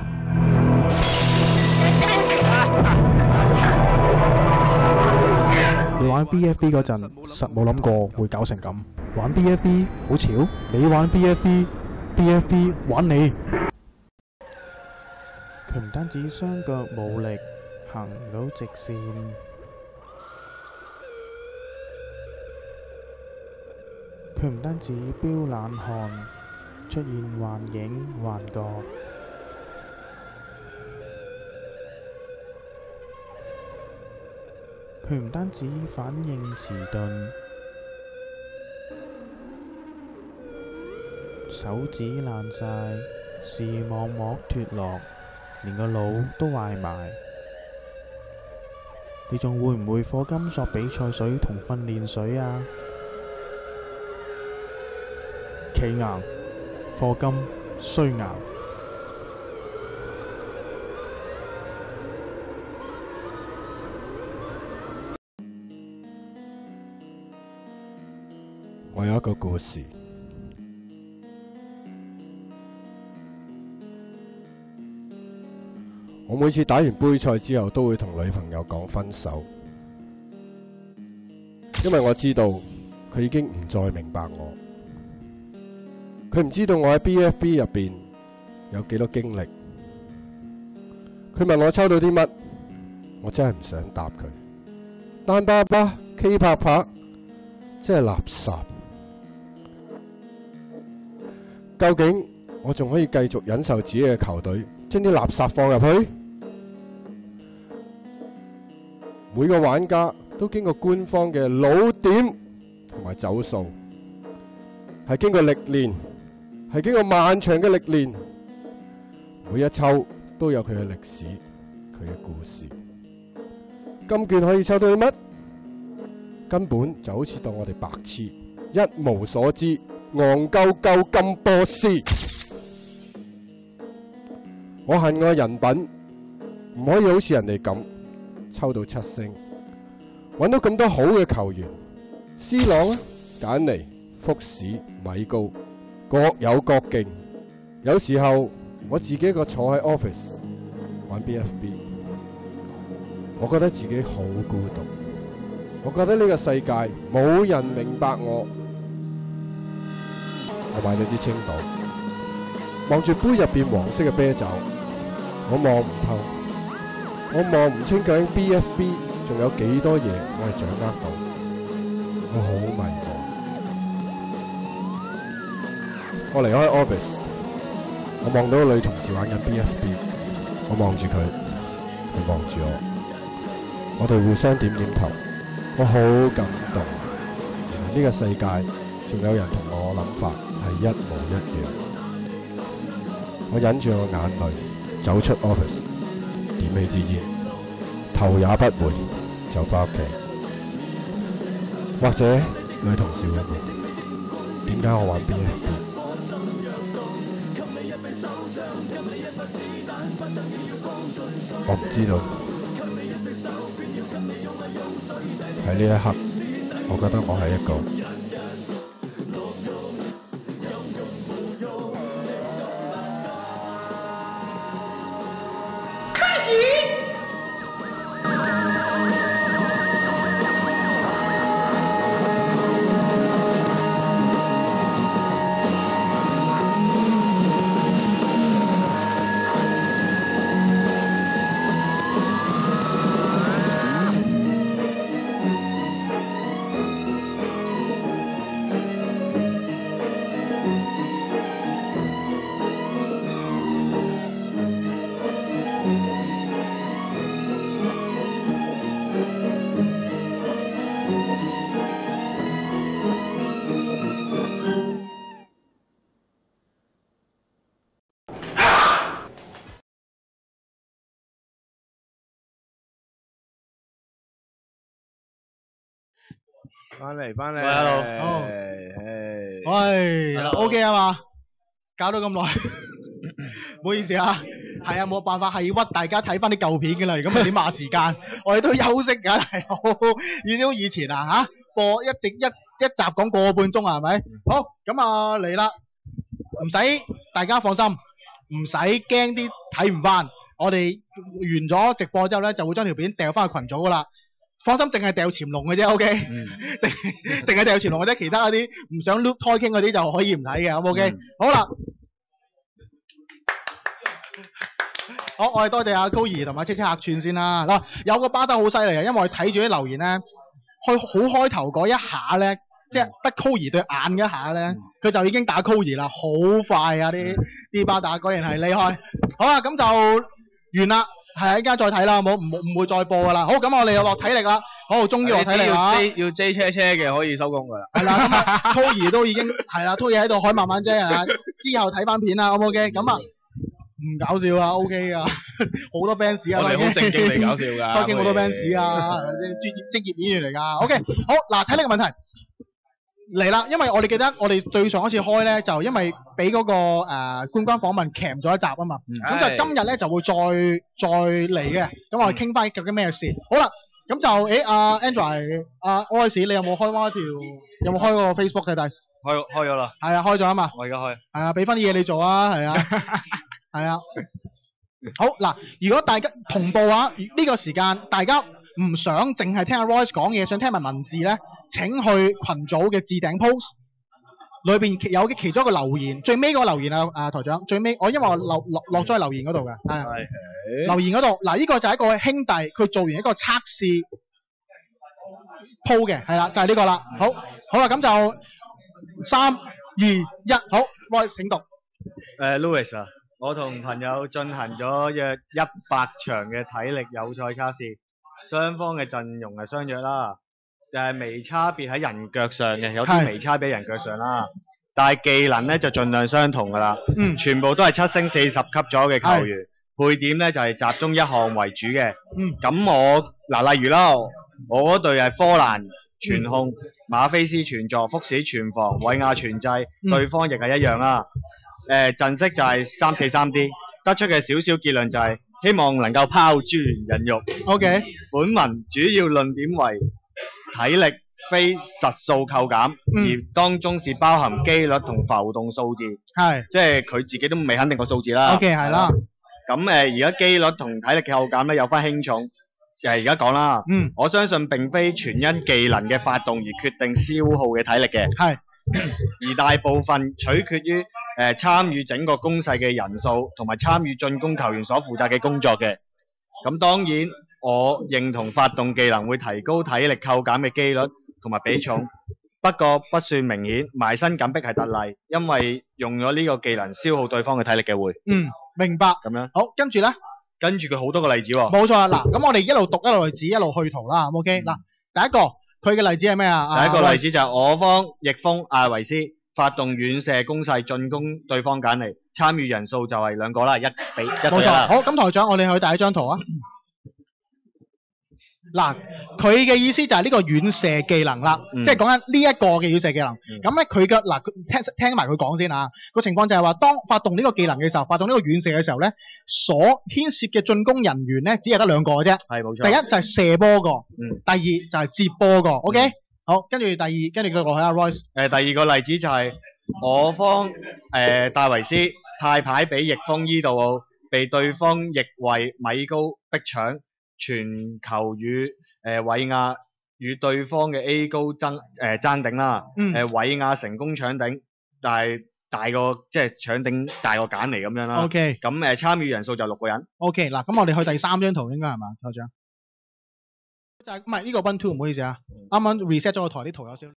你玩 B F B 嗰陣，實冇諗過會搞成咁。玩 B F B 好潮，你玩 B F B，B F B 玩你。佢唔單止雙腳冇力，行唔到直線。佢唔單止飆冷汗，出現幻影幻覺。佢唔單止反應遲鈍，手指爛晒，視網膜脫落，連個腦都壞埋。你仲會唔會課金索比賽水同訓練水啊？企硬，課金衰硬。 我有一個故事。我每次打完杯賽之後，都會同女朋友講分手，因為我知道佢已經唔再明白我。佢唔知道我喺 B F B 入邊有幾多經歷。佢問我抽到啲乜，我真係唔想答佢。單巴巴 K 拍拍，真係垃圾。究竟我仲可以繼續忍受自己嘅球隊將啲垃圾放入去？每個玩家都經過官方嘅老點同埋走數，係經過歷練，係經過漫長嘅歷練，每一抽都有佢嘅歷史，佢嘅故事。金券可以抽到啲乜？根本就好似當我哋白痴，一無所知，戇鳩鳩金波斯。我恨我人品唔可以好似人哋咁抽到七星，揾到咁多好嘅球員，C 朗啊、簡尼、福士、米高， 各有各勁。有時候我自己一個坐喺 office 玩 B F B， 我覺得自己好孤獨。我覺得呢個世界冇人明白我。我買咗支青島，望住杯入邊黃色嘅啤酒，我望唔透，我望唔清究竟 B F B 仲有幾多嘢我係掌握到，我好迷茫。我離開 office， 我望到個女同事玩緊 B F B， 我望住佢，佢望住我，我哋互相點點頭，我好感動。原來呢個世界仲有人同我諗法係一模一樣。我忍住我眼淚走出 office， 點起支煙，頭也不回就翻屋企。或者女同事會問，點解我玩 B F B？ 我唔知道。喺呢一刻，我覺得我係一個翻嚟翻嚟， 好，喂 ，OK 啊嘛，搞到咁耐，唔好意思啊，係啊，冇辦法，係要屈大家睇翻啲舊片嘅啦，咁咪點話時間，我哋都休息㗎，係好，以咗以前啊嚇，播一直一一集講個半鐘啊，係咪？好，咁啊嚟啦，唔使大家放心，唔使驚啲睇唔翻，我哋完咗直播之後咧，就會將條片掉翻去群組㗎啦。放心，淨係掉潛龍嘅啫 ，OK，淨淨係掉潛龍或者其他嗰啲唔想 loop 開傾嗰啲就可以唔睇嘅，好唔 OK？、嗯、好啦，好，我哋多謝阿 Koey 同埋車車客串先啦。嗱，有個巴得好犀利啊，因為我哋睇住啲留言咧，開好開頭嗰一下咧，即係得 Koey 對眼嘅一下咧，佢、嗯、就已經打 Koey 啦，好快啊！啲啲、嗯、巴打果然係厲害。好啦，咁就完啦。係一陣間再睇啦，冇唔唔會再播噶啦。好，咁我哋又落體力啦。好，終於落體力啦。 要 J 要 J 車車嘅可以收工噶啦。 係啦，咁 Toey 都已經係啦 ，Toey 喺度可以慢慢 J 啊。之後睇翻片啦，O 唔 OK？咁啊，唔搞笑啊 ，OK 噶，好多 fans 啊。 我哋好正經嚟搞笑噶。 北京好多 fans 啊，係咪先？專業職業演員嚟噶。OK，好嗱，體力嘅問題嚟啦，因為我哋記得我哋對上一次開咧，就因為俾嗰、那個誒、呃、官關訪問鉗咗一集啊嘛，咁、嗯、就今日咧就會再再嚟嘅，咁我哋傾翻究竟咩事。好啦，咁就誒阿 Andrew 阿 Oris 你有冇開翻一條？有冇開個 Facebook 睇睇？ 開開咗啦。係啊，開咗啊嘛。 我而家開。係啊，俾翻啲嘢你做啊，係啊，係啊。好嗱，如果大家同步啊，呢、這個時間大家唔想淨係聽阿 Royce 講嘢，想聽埋文字咧，請去群組嘅置頂 post 裏邊有嘅其中一個留言，最尾嗰個留言啊，啊台長，最尾我因為我落落落咗去留言嗰度嘅，係、okay. 留言嗰度嗱，呢、這個就係一個兄弟佢做完一個測試鋪嘅，係啦，就係、是、呢個啦，好，好啦，咁就三二一，好 ，Royce 請讀。誒、 uh, Louis 啊，我同朋友進行咗約一百場嘅體力友賽測試。雙方嘅陣容係相若啦，就係、是、微差別喺人腳上嘅，有啲微差別喺人腳上啦。但係技能咧就盡量相同噶啦，嗯，全部都係七星四十級左右嘅球員，配點咧就係、是、集中一項為主嘅。嗯，咁我嗱、呃、例如啦，我嗰隊係科蘭全控、嗯、馬菲斯全助、福士全防、韋亞全制、嗯，對方亦係一樣啦。誒、呃，陣式就係三四三 D， 得出嘅少少結論就係、是。希望能夠拋磚引玉。O K，本文主要論點為體力、 非實數扣減， 嗯、 而當中是包含機率同浮動數字， 係， 即係佢自己都未肯定個數字啦。 OK 係啦。 咁誒，而家機率同體力嘅扣減咧有分輕重，誒而家講啦。 嗯， 我相信並非全因技能嘅發動而決定消耗嘅體力嘅， 係， 而大部分取決於誒參與整個攻勢嘅人數同埋參與進攻球員所負責嘅工作嘅。咁當然，我認同發動技能會提高體力扣減嘅機率同埋比重，不過不算明顯。埋身緊逼係特例，因為用咗呢個技能消耗對方嘅體力嘅會。 嗯，明白。 咁樣。 好，跟住咧， 跟住佢好多個例子喎。 冇錯啦，嗱，咁我哋一路讀一路例子，一路去圖啦 ，OK？嗱、嗯，第一個佢嘅例子係咩啊？ 第一個例子就係我方翼鋒艾維斯發動遠射攻勢進攻對方簡尼，參與人數就係兩個啦，一比一對一。冇錯。 好，咁台長，我哋去第一張圖啊。嗱，佢嘅意思就係呢個遠射技能啦，嗯、即係講緊呢一個嘅遠射技能。咁咧佢嘅嗱，聽聽埋佢講先啊。個情況就係話，當發動呢個技能嘅時候，發動呢個遠射嘅時候咧，所牽涉嘅進攻人員咧，只係得兩個嘅啫。係冇錯。第一就係射波個，嗯。第二就係接波個。OK、嗯。好，跟住第二，跟住佢落去阿 Royce。誒，第二個例子就係我方誒、呃、戴維斯派牌俾翼鋒伊度奧，被對方翼衛米高逼搶。全球與誒韋亞與對方嘅 A 高爭誒、呃、爭頂啦，誒韋亞成功搶頂，但係大個即係搶頂大個簡尼咁樣啦。OK，咁誒參與人數就六個人。OK，嗱咁我哋去第三張圖應該係嘛，台長？就係唔係呢個 one two 唔好意思啊，啱啱 reset 咗個台啲圖有少少。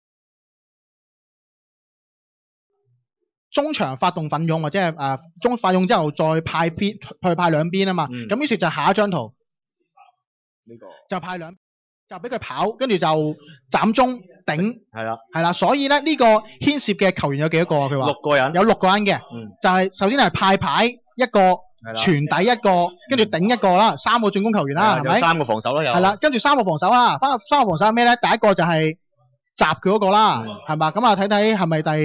中場發動奮勇或者係誒、呃、中發勇之後再派邊去派兩邊啊嘛，咁、嗯、於是就下一張圖。呢、這個就派兩就俾佢跑，跟住就斬中頂，係啦，係啦，所以咧呢、這個牽涉嘅球員有幾多個啊？佢話六個人，有六個人嘅，嗯，就係、是、首先係派牌一個，傳底一個，跟住頂一個啦，三個進攻球員啦，係咪？三個防守啦，有係啦，跟住三個防守啦，翻三個防守係咩咧？第一個就係閘佢嗰個啦，係、嗯、嘛？咁啊睇睇係咪第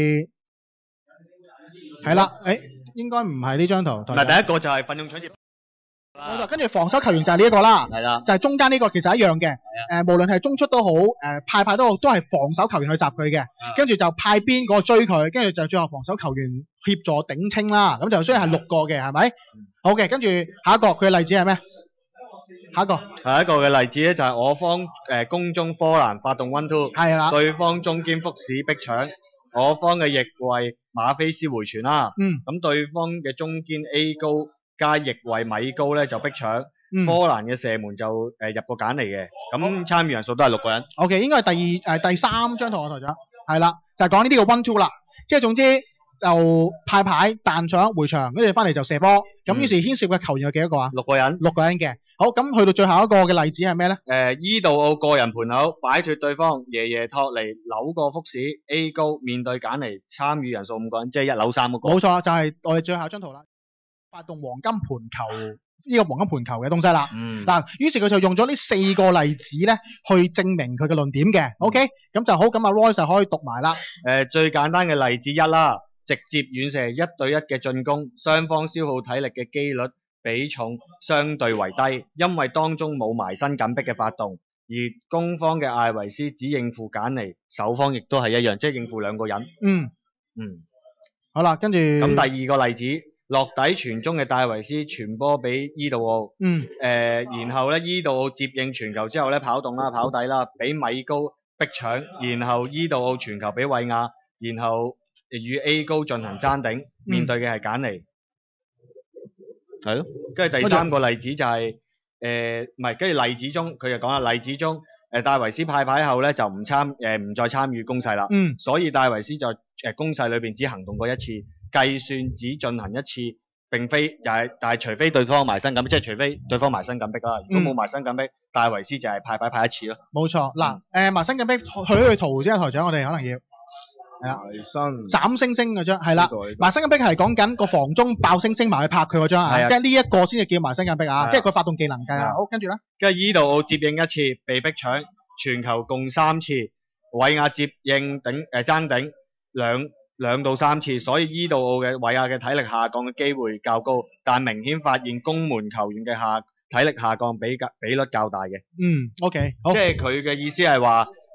係啦？誒、欸，應該唔係呢張圖，嗱，第一個就係奮勇搶接。冇錯，跟住防守球員就係呢一個啦，係啦，就係、是、中間呢個其實一樣嘅，誒、呃，無論係中出都好，誒、呃，派派都好，都係防守球員去襲佢嘅，跟住就派邊嗰個追佢，跟住就最後防守球員協助頂清啦，咁就雖然係六個嘅，係咪？好嘅，跟住下一個佢嘅例子係咩？下一個，下一個嘅例子咧就係我方誒、呃、攻中科蘭發動 one two， 係啦，對方中堅福士逼搶，我方嘅翼衛馬菲斯回傳啦，嗯，咁對方嘅中堅 A 高。加翼衛米高咧就逼搶，嗯、科蘭嘅射門就誒、呃、入個簡嚟嘅，咁參與人數都係六個人。O、okay, K， 應該係第二誒、呃、第三張圖啊，台長，係啦，就係講呢啲個 one two 啦，即係總之就派牌彈搶回場，跟住翻嚟就射波，咁、嗯、於是牽涉嘅球員有幾多個啊？六個人，六個人嘅。好，咁去到最後一個嘅例子係咩咧？誒、呃，伊度奧個人盤口擺脫對方，爺爺托尼扭過福士 A 高面對簡嚟，參與人數五個人，即係一扭三嗰個。冇錯，就係、是、我哋最後一張圖啦。發動黃金盤球呢、這個黃金盤球嘅東西啦，嗱、嗯，於是佢就用咗呢四個例子咧去證明佢嘅論點嘅、嗯、，OK，咁就好，咁阿 Royce 就可以讀埋啦。誒、呃，最簡單嘅例子一啦，直接遠射一對一嘅進攻，雙方消耗體力嘅機率比重相對為低，因為當中冇埋身緊逼嘅發動，而攻方嘅艾維斯只應付簡尼，守方亦都係一樣，即係應付兩個人。嗯嗯，好啦，跟住咁第二個例子。落底傳中嘅戴維斯傳波俾伊度奧，嗯，誒、呃，然後咧伊度奧接應傳球之後咧跑動啦，跑底啦，俾米高逼搶，然後伊度奧傳球俾韋亞，然後與 A 高進行爭頂，嗯、面對嘅係簡尼，係咯，跟住第三個例子就係、是，誒，唔係，跟住例子中佢就講啦，例子中，誒、呃，戴維斯派牌後咧就唔參，誒、呃，唔再參與攻勢啦，嗯，所以戴維斯在誒、呃、攻勢裏邊只行動過一次。計算只進行一次，並非又係，但係除非對方埋身緊逼，即係除非對方埋身緊逼啦。如果冇埋身緊逼，戴維斯就係派牌派一次咯。冇錯，嗱，誒埋身緊逼去一去圖先啊，台長，我哋可能要係啦。埋身斬星星嗰張係啦，埋身緊逼係講緊個防中爆星星埋去拍佢嗰張啊，即係呢一個先至叫埋身緊逼啊，即係佢發動技能計啊。好，跟住咧，跟住伊度奧接應一次被逼搶，傳球共三次，韋亞接應頂誒爭頂兩。兩到三次，所以伊度奧嘅韋亞嘅體力下降嘅機會較高，但明顯發現攻門球員嘅下體力下降比較比率較大嘅。嗯 ，OK，好，即係佢嘅意思係話，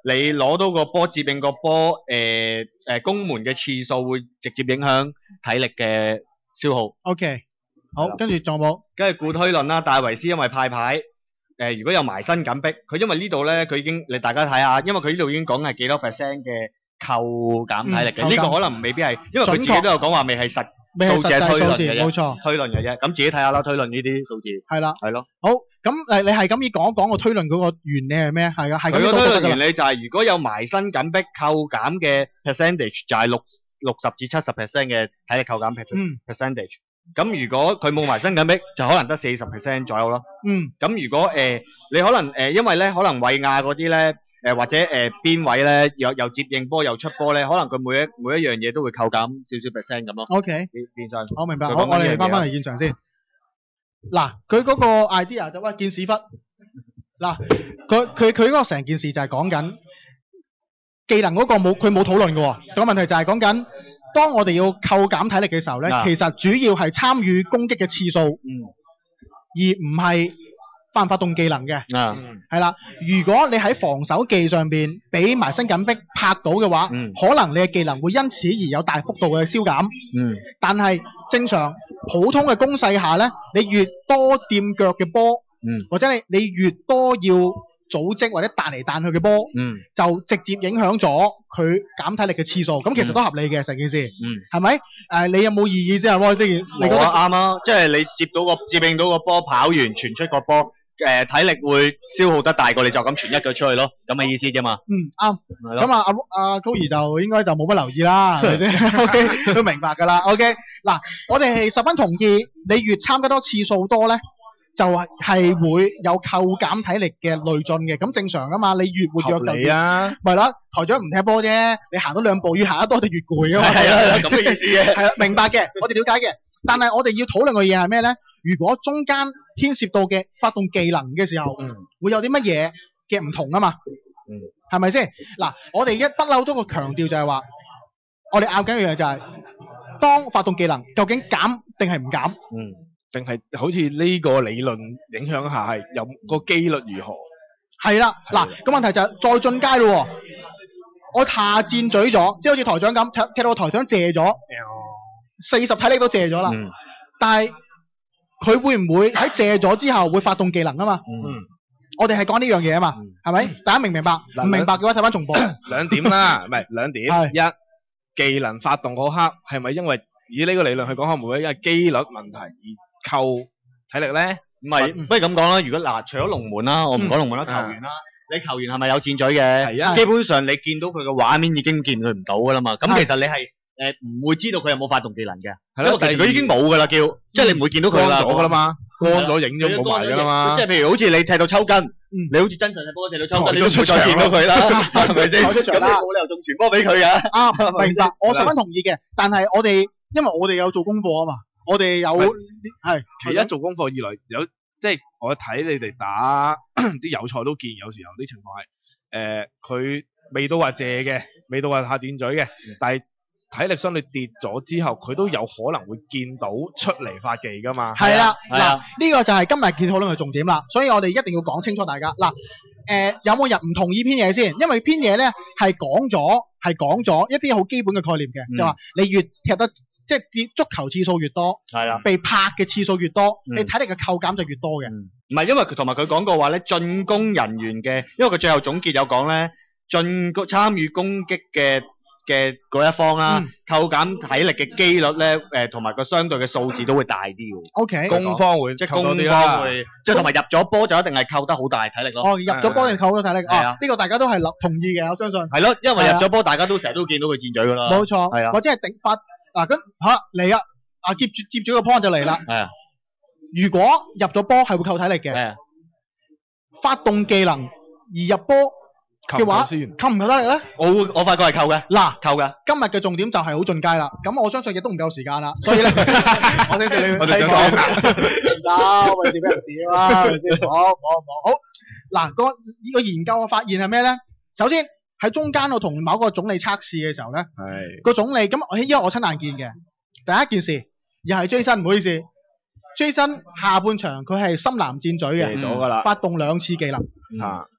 你攞到個波接應個波，誒誒攻門嘅次數會直接影響體力嘅消耗。 OK，好，跟住仲有冇？ 跟住固推論啦，戴維斯因為派牌，誒如果有埋身緊逼，佢因為呢度咧，佢已經你大家睇下，因為佢呢度已經講係幾多 percent 嘅扣減體力嘅，呢個可能未必係，因為佢自己都有講話未係實。數字係推論嘅啫， 冇錯， 推論嘅啫。咁自己睇下啦，推論呢啲數字。 係啦， 係咯。 好，咁誒，你係咁意講一講個推論嗰個原理係咩？係噶，係咁。 佢個推論原理就係如果有埋身緊逼扣減嘅 percentage 就係六六十至七十 percent 嘅體力扣減 percentage。咁如果佢冇埋身緊逼，就可能得四十 percent 左右咯。 嗯。咁如果誒你可能誒，因為咧可能韋亞嗰啲咧。誒或者誒邊位咧又又接應波又出波咧，可能佢每一每一樣嘢都會扣減少少 percent 咁咯。 O K， 變相我明白。好，我哋翻返嚟現場先。嗱，佢嗰個 idea 就喂見屎忽。嗱，佢佢佢嗰個成件事就係講緊技能嗰個冇佢冇討論嘅喎。個問題就係講緊當我哋要扣減體力嘅時候咧，其實主要係參與攻擊嘅次數，而唔係發唔發動技能嘅，係、嗯、啦。如果你喺防守技上邊俾埋身緊逼拍到嘅話，嗯、可能你嘅技能會因此而有大幅度嘅消減。嗯、但係正常普通嘅攻勢下咧，你越多掂腳嘅波，嗯、或者你你越多要組織或者彈嚟彈去嘅波，嗯、就直接影響咗佢減體力嘅次數。咁其實都合理嘅成、嗯、件事，係咪？誒、呃，你有冇異議先啊？呢件你覺得啱啊？即係你接到個接應到個波，跑完傳出個波。誒、呃，體力會消耗得大過你就咁傳一腳出去咯，咁嘅意思啫嘛。 嗯，啱。咁啊，阿阿高兒就應該就冇乜留意啦，係咪先？O K， 都明白噶啦。O K，嗱，我哋係十分同意，你越參加多次數多咧，就係會有扣減體力嘅累進嘅。咁正常噶嘛，你越活躍就越啊，咪啦。台長唔踢波啫，你行多兩步，越行得多就越攰噶嘛。係啊，咁嘅意思嘅。係啊，明白嘅，我哋了解嘅。但係我哋要討論嘅嘢係咩咧？如果中間牽涉到嘅發動技能嘅時候，嗯、會有啲乜嘢嘅唔同啊嘛？係咪先？嗱，我哋一不嬲都個強調就係話，我哋拗緊一樣嘢就係、是，當發動技能究竟減定係唔減？ 嗯，定係好似呢個理論影響下係有個機率如何？ 係啦，嗱，個問題就係再進階咯。我下箭嘴咗，即係好似台長咁踢踢到台長借咗，四十體力都借咗啦，嗯、但係。佢會唔會喺借咗之後會發動技能啊嘛？嗯，我哋係講呢樣嘢啊嘛，係咪、嗯？大家明唔明白？唔明白嘅話睇翻重播。 兩點啦，唔係兩點。一技能發動嗰刻係咪因為以呢個理論去講，可能會因為機率問題而扣體力咧？唔係， 不如咁講啦。如果嗱，除咗龍門啦，我唔講龍門啦，球員啦，你球員係咪有箭嘴嘅？係啊。基本上你見到佢嘅畫面已經見佢唔到噶啦嘛。咁其實你係。誒，唔會知道佢有冇發動技能嘅，係咯，其實佢已經冇噶啦，叫，即係你唔會見到佢啦， 光咗噶啦嘛，光咗影咗冇埋噶啦嘛， 即係譬如好似你踢到抽筋，你好似真實踢波踢到抽筋，你都唔會再見到佢啦，係咪先？咁你冇理由仲傳波俾佢噶。 啱，明白，我十分同意嘅，但係我哋因為我哋有做功課啊嘛，我哋有係， 其一做功課，二來有，即係我睇你哋打啲友賽都見，有時候啲情況係，誒，佢未到話借嘅，未到話下箭嘴嘅，但係。體力相對跌咗之後，佢都有可能會見到出嚟發技噶嘛。 係啦，嗱，呢個就係今日見討論嘅重點啦。所以我哋一定要講清楚大家。嗱，誒、呃、有冇人唔同意篇嘢先？因為篇嘢咧係講咗係講咗一啲好基本嘅概念嘅，嗯、就話你越踢得即係跌足球次數越多，係啊，被拍嘅次數越多，嗯、你體力嘅扣減就越多嘅。 唔係、嗯，因為佢同埋佢講過話咧，進攻人員嘅，因為佢最後總結有講咧，進攻參與攻擊嘅。嘅嗰一方啦，嗯、扣減體力嘅機率咧，誒同埋個相對嘅數字都會大啲喎。 O K， 攻方會即係攻方會，即係同埋入咗波就一定係扣得好大體力咯。 哦，入咗波定扣好多體力。係啊，呢、哦呢個大家都係同意嘅，我相信。 係咯，因為入咗波，大家都成日都見到佢箭嘴噶啦。 冇錯。係啊。或者係頂發嗱咁嚇嚟啊！啊接住接住個 point 就嚟啦。係啊。如果入咗波係會扣體力嘅。係啊。發動技能而入波。嘅話扣唔扣得力咧？ 我會我發覺係扣嘅，嗱扣嘅。 今日嘅重點就係好進階啦。咁我相信亦都唔夠時間啦，所以咧，我哋你我哋講啦，費事俾人屌啦，係咪先？好，好，好，好。嗱，個呢個研究嘅發現係咩咧？首先喺中間我同某個總理測試嘅時候咧，係個總理咁，因為我親眼見嘅第一件事，又係 Jason，唔好意思 ，Jason 下半場佢係深藍箭嘴嘅， 咗噶啦， 發動兩次技能。 啊。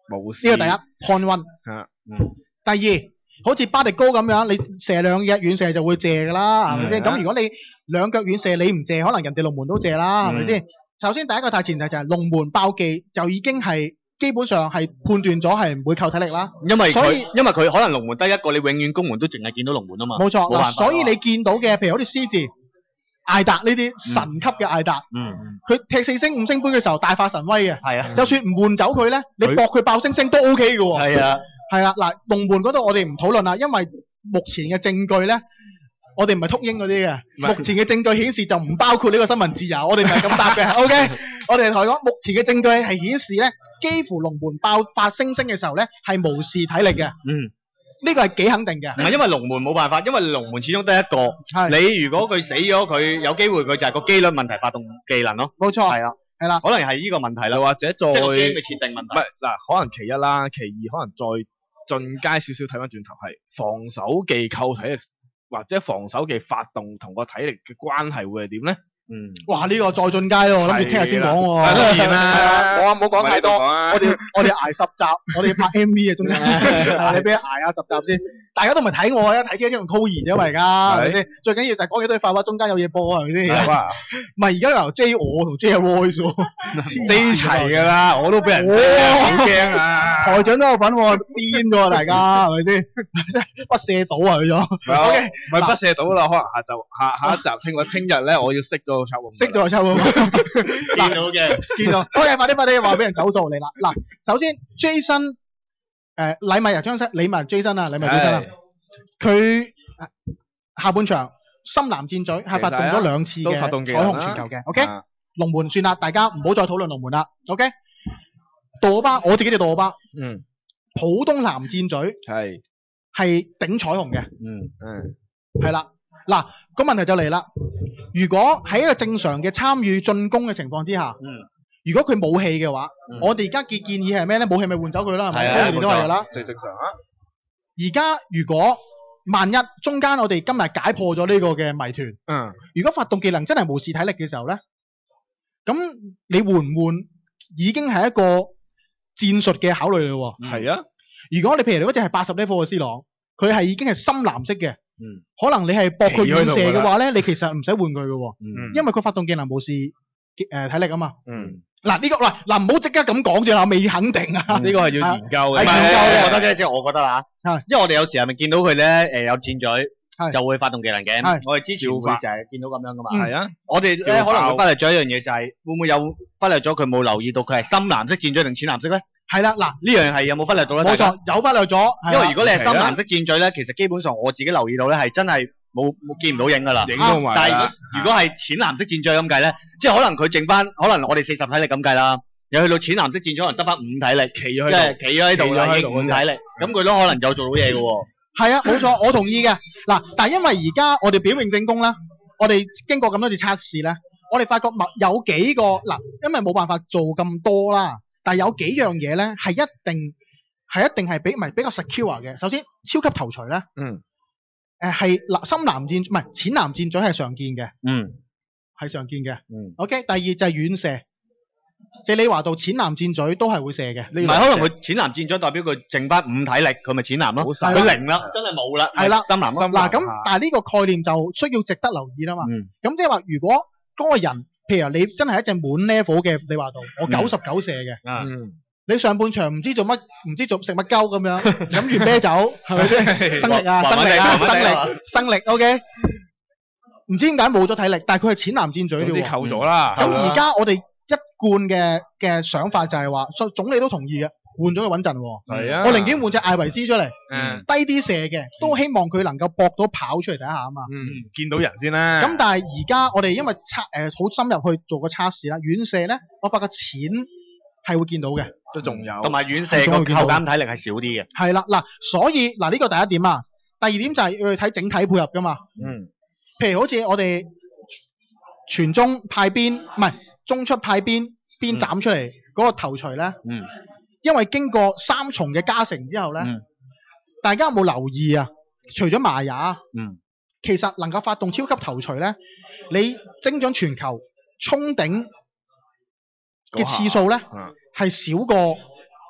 無視呢個第一 point one。 嚇，嗯。 第二，好似巴迪高咁樣，你射兩日遠射就會借㗎啦，係咪先？咁如果你兩腳遠射你唔借，可能人哋龍門都借啦，係咪先？首先第一個大前提就係龍門爆技就已經係基本上係判斷咗係唔會扣體力啦。 因為所以佢因為佢可能龍門得一個，你永遠攻門都淨係見到龍門啊嘛。 冇錯，嗱， 冇辦法所以你見到嘅譬如好似獅字、艾達呢啲神級嘅艾達， 嗯， 佢踢四星五星杯嘅時候大發神威嘅， 係啊， 就算唔換走佢咧，你搏佢爆星星都 O K 嘅喎。 係啊， 係啦，嗱，龍門嗰度我哋唔討論啦，因為目前嘅證據咧。我哋唔係禿鷹嗰啲嘅，目前嘅證據顯示就唔包括呢個新聞自由，我哋唔係咁答嘅。O K，我哋同你講，目前嘅證據係顯示咧，幾乎龍門爆發星星嘅時候咧係無視體力嘅。 嗯， 呢個係幾肯定嘅。 唔係因為龍門冇辦法，因為龍門始終得一個。你如果佢死咗，佢有機會佢就係個機率問題發動技能咯。 冇錯， 係啦， 係啦， 可能係呢個問題啦， 或者再即係個 game 嘅設定問題。 唔係嗱，可能其一啦，其二可能再進階少少睇翻轉頭係防守技扣體力。或者防守嘅發動同個體力嘅關係會係點咧？嗯， 哇！呢個再進階咯，我諗住聽日先講喎。 當然啦， 我唔好講太多，我哋我哋捱十集，我哋拍 M V 啊，中間你俾佢捱下十集先。大家都唔係睇我啊，睇車先用 call 兒啫嘛，而家係咪先？最緊要就係講幾堆廢話，中間有嘢播係咪先？唔係而家由 J 我同 J 阿 Royce 喎 ，J 齊㗎啦，我都俾人好驚啊！ 台長都有份喎，癲咗啊！大家係咪先？真係不射到啊！去咗。O K， 唔係不射到啦，可能下晝下下一集聽日聽日咧，我要熄咗個抽。 熄咗個抽啊！ 見到嘅， 見到。O K，快啲快啲話俾人走數嚟啦！嗱，首先 Jason。誒禮物由張生，禮物 Jason 啊，禮物 Jason 啊，佢下半場深藍箭嘴係發動咗兩次嘅彩虹傳球嘅 ，OK？龍門算啦，大家唔好再討論龍門啦 ，OK？杜巴，我自己就杜巴，嗯，普通藍箭嘴係係頂彩虹嘅，嗯嗯，係啦，嗱個問題就嚟啦，如果喺一個正常嘅參與進攻嘅情況之下，嗯。如果佢冇氣嘅話，嗯、我哋而家嘅建議係咩咧？冇氣咪換走佢啦，係咪？當然都係㗎啦。正正常啊。而家如果萬一中間我哋今日解破咗呢個嘅謎團，嗯，如果發動技能真係無視體力嘅時候咧，咁你換唔換已經係一個戰術嘅考慮嘞喎。係啊。如果你譬如你嗰隻係八十 level 嘅 C 朗，佢係已經係深藍色嘅，嗯，可能你係搏佢遠射嘅話咧，你其實唔使換佢嘅喎，嗯，因為佢發動技能無視誒、呃、體力啊嘛，嗯。嗱呢個嗱嗱唔好即刻咁講住啦，未肯定啊！呢個係要研究嘅， 係研究嘅，我覺得啫，即係我覺得啦嚇，因為我哋有時係咪見到佢咧誒有箭嘴就會發動技能嘅，我哋之前會成日見到咁樣噶嘛，係啊，我哋咧可能會忽略咗一樣嘢，就係會唔會有忽略咗佢冇留意到佢係深藍色箭嘴定淺藍色咧？係啦，嗱呢樣係有冇忽略到咧？冇錯，有忽略咗，因為如果你係深藍色箭嘴咧，其實基本上我自己留意到咧係真係。冇冇見唔到影噶啦，影到埋。但係如果係淺藍色箭嘴咁計咧，即係可能佢剩翻，可能我哋四十體力咁計啦，又去到淺藍色箭嘴可能得翻五體力，企咗喺度，即係企咗喺度啦，已經五體力，咁佢都可能就做到嘢噶喎。係啊，冇錯，我同意嘅。嗱，但係因為而家我哋表面證供啦，我哋經過咁多次測試咧，我哋發覺有幾個嗱，因為冇辦法做咁多啦，但係有幾樣嘢咧係一定係一定係比唔係比較 secure 嘅。首先，超級頭槌咧，嗯。誒係藍深藍箭唔係淺藍箭嘴係常見嘅，嗯，係常見嘅，嗯 ，OK。第二就係遠射，謝李華道淺藍箭嘴都係會射嘅，唔係可能佢淺藍箭嘴代表佢剩翻五體力，佢咪淺藍咯，佢零啦，真係冇啦，係啦，深藍咯。嗱咁，但係呢個概念就需要值得留意啦嘛。咁即係話，如果嗰個人，譬如你真係一隻滿 level 嘅李華道，我九十九射嘅，嗯。你上半場唔知做乜，唔知做食乜鳩咁樣，飲完啤酒係咪先？生力啊，生力啊，生力，生力 ，OK。唔知點解冇咗體力，但係佢係淺藍箭嘴，總之扣咗啦。咁而家我哋一貫嘅嘅想法就係話，總理都同意嘅，換咗佢穩陣喎。係啊。我寧願換隻艾維斯出嚟，低啲射嘅，都希望佢能夠搏到跑出嚟睇下啊嘛。嗯，見到人先啦。咁但係而家我哋因為測誒好深入去做個測試啦，遠射咧，我發覺淺係會見到嘅。都仲有，同埋遠射個扣減體力係少啲嘅。係啦，嗱，所以嗱呢個第一點啊，第二點就係要去睇整體配合噶嘛。嗯。譬如好似我哋傳中派邊，唔係中出派邊，邊斬出嚟嗰個頭槌咧。嗯。因為經過三重嘅加成之後咧，嗯、大家有冇留意啊？除咗麻也，嗯，其實能夠發動超級頭槌咧，你精準傳球、衝頂嘅次數咧，係少過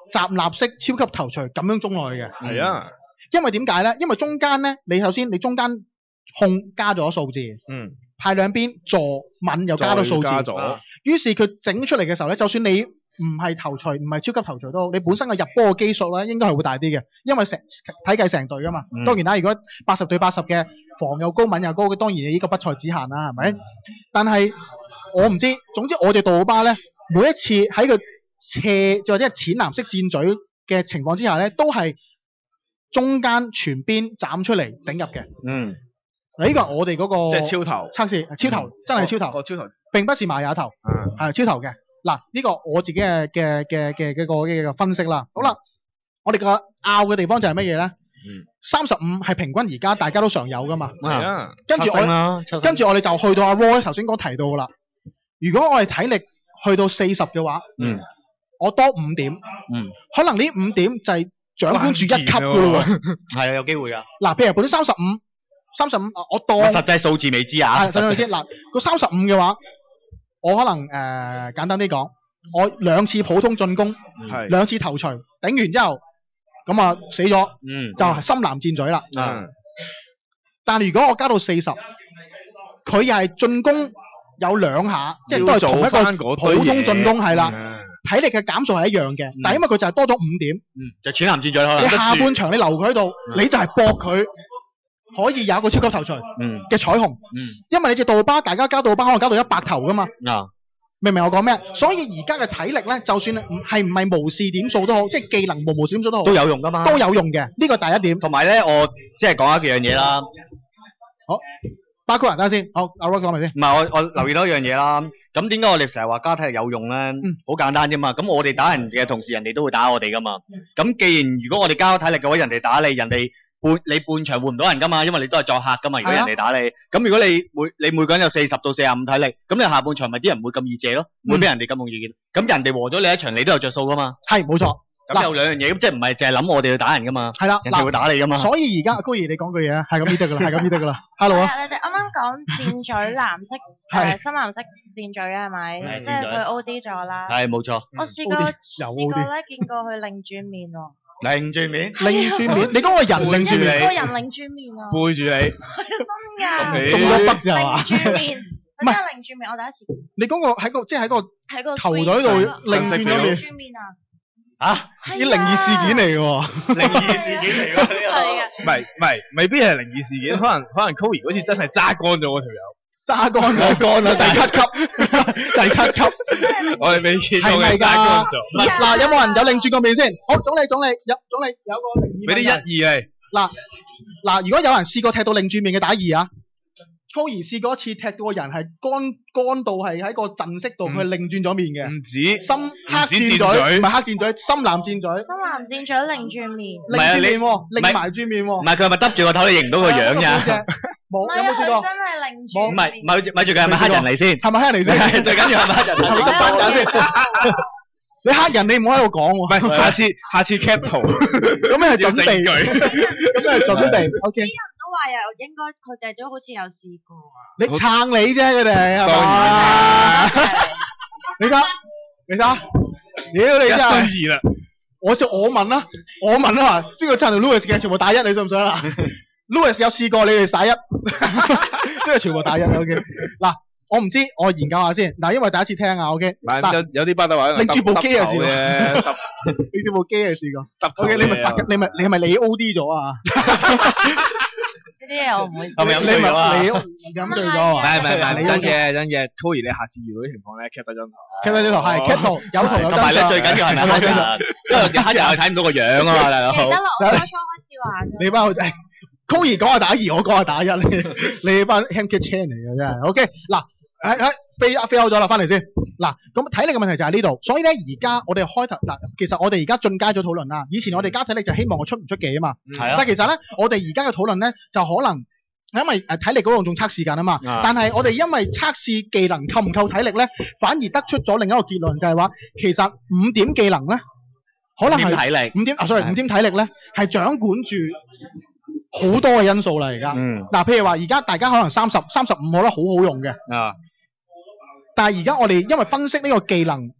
集納式超級頭錘咁樣中落去嘅。 係啊， 因為點解咧？因為中間咧，你首先你中間控加咗數字， 嗯， 派兩邊助敏又加咗數字， 加咗。 於是佢整出嚟嘅時候咧，就算你唔係頭錘，唔係超級頭錘都好，你本身嘅入波嘅基數咧，應該係會大啲嘅，因為成睇計成隊噶嘛。嗯、當然啦，如果八十對八十嘅防又高敏又高，當然呢個不在此限啦，係咪？嗯、但係我唔知，總之我哋杜奧巴咧，每一次喺個斜或者係淺藍色箭嘴嘅情況之下咧，都係中間傳邊斬出嚟頂入嘅。嗯，嗱呢個係我哋嗰個即係超頭測試，超頭、嗯、真係超頭， 個超頭並不是麻也頭，係、嗯、超頭嘅。嗱呢個我自己嘅嘅嘅嘅嘅個嘅分析啦。好啦，我哋個拗嘅地方就係乜嘢咧？三十五係平均而家大家都常有噶嘛。係啊。跟住我跟住我哋就去到阿 Roy 頭先講提到噶啦。如果我哋體力去到四十嘅話，嗯，我多五點，嗯，可能呢五點就係掌管住一級噶咯喎。 係啊，有機會噶。 嗱，譬如本身三十五，三十五，我當實際數字未知啊。 係實際數字。嗱，個三十五嘅話，我可能誒、呃、簡單啲講，我兩次普通進攻，係、嗯、兩次頭錘頂完之後，咁啊死咗，嗯，就係深藍箭嘴啦。嗯。但係如果我加到四十，佢又係進攻有兩下，即係都係同一個普通進攻係啦。體力嘅減數係一樣嘅，嗯、但係因為佢就係多咗五點， 嗯，就淺藍箭嘴可能。 你下半場你留佢喺度，嗯、你就係搏佢可以有一個超級頭錘嘅彩虹，嗯，因為你隻杜巴大家加杜巴可能加到一百頭噶嘛，啊，明唔明我講咩？所以而家嘅體力咧，就算係唔係無視點數都好，即係技能無無視點數都好， 都有用噶嘛， 都有用嘅，呢個第一點。 同埋咧，我即係講一樣嘢啦。 好，包括人等下先，好，阿 Roy 講埋先。 唔係我我留意到一樣嘢啦。咁點解我哋成日話加體力有用咧？好、嗯、簡單啫嘛。咁我哋打人嘅同時，人哋都會打我哋噶嘛。咁、嗯、既然如果我哋加體力嘅話，人哋打你，人哋半你半場換唔到人噶嘛，因為你都係作客噶嘛。如果人哋打你，咁、啊、如果你每你每個人有四十到四十五體力，咁你下半場咪啲人唔會咁易借咯，唔、嗯、會俾人哋咁容易嘅。咁人哋和咗你一場，你都有着數噶嘛。 係冇錯。 咁有兩樣嘢，咁即係唔係淨係諗我哋去打人噶嘛？ 係啦， 人哋會打你噶嘛。 所以而家高兒你講句嘢啊，係咁依得噶啦，係咁依得噶啦。Hello 啊！ 你哋啱啱講箭嘴藍色，誒深藍色箭嘴係咪？即係佢 O D 咗啦。 係冇錯。 我試過試過咧，見過佢擰轉面喎。 擰轉面？ 擰轉面？你講個人擰住你？ 個人擰轉面啊！ 背住你。 真㗎。 中咗筆咋嘛？ 擰轉面。唔係擰轉面，我第一次。 你講個喺個即係喺個喺個球隊度擰轉咗面。 啊！ 啲靈異事件嚟嘅喎， 靈異事件嚟嘅呢個， 唔係唔係，未必係靈異事件，可能可能 Kobe 好似真係揸乾咗嗰條友， 揸乾咗乾啦，第七級，第七級， 我哋未見過嘅揸乾咗。 嗱，有冇人有擰轉個面先？好，總理總理有總理有個靈異。 俾啲一二嚟。 嗱嗱，如果有人試過踢到擰轉面嘅打二啊？高兒試過一次踢到個人係乾乾到係喺個陣式度，佢係擰轉咗面嘅。唔止， 深黑箭嘴，唔係黑箭嘴，深藍箭嘴。 深藍箭嘴擰轉面。 擰轉面喎，擰埋轉面喎。 唔係佢係咪耷住個頭，你認唔到個樣咋？ 冇，有冇試過？ 真係擰轉。 唔係，咪咪住佢係咪黑人嚟先？ 係咪黑人嚟先？ 最緊要係咪黑人？ 你執翻緊先。你黑人，你唔好喺度講喎。 唔係，下次下次 cap 圖。 咁咩係準備？咁咩係準備 ？OK。 都話又應該佢哋都好似有試過啊！ 你撐你啫，佢哋係嘛？你睇，你睇，屌你真係！ 啦！ 我就我問啦，我問啦，邊個撐到 Louis 嘅全部打一，你信唔信啊 ？Louis 有試過，你哋打一，即係全部打一。OK， 嗱，我唔知，我研究下先。嗱，因為第一次聽啊 ，OK。 有有啲巴打話， 拎住部機啊試過，拎住部機啊試過。OK，你咪發，你咪你係咪你 O D 咗啊？ 呢啲嘢我唔會。 係咪飲醉咗啊？ 你飲醉咗啊？ 唔係唔係唔係，真嘅真嘅。Kobe，你下次遇到啲情況咧 ，cap 多張圖。 cap 多張圖係 cap 圖，有圖有真相。 同埋咧，最緊要係咪黑人？因為有時黑人係睇唔到個樣啊嘛，大佬。 得啦，我初初開始玩。 你班好仔，Kobe 講係打二，我講係打一，你你班 Hamkit Chan 嚟嘅真係。OK，嗱，喺喺飛飛out咗啦，翻嚟先。嗱，咁體力嘅問題就喺呢度，所以咧而家我哋開頭嗱，其實我哋而家進階咗討論啦。以前我哋加體力就希望我出唔出技啊嘛，係啊。但係其實咧，我哋而家嘅討論咧就可能因為誒體力嗰度仲測試緊啊嘛。但係我哋因為測試技能夠唔夠體力咧，反而得出咗另一個結論，就係話其實五點技能咧，可能係體力五點啊 ，sorry 五點體力咧係掌管住好多嘅因素啦。而家嗱，譬如話而家大家可能三十三十五，我覺得好好用嘅。啊。但係而家我哋因為分析呢個技能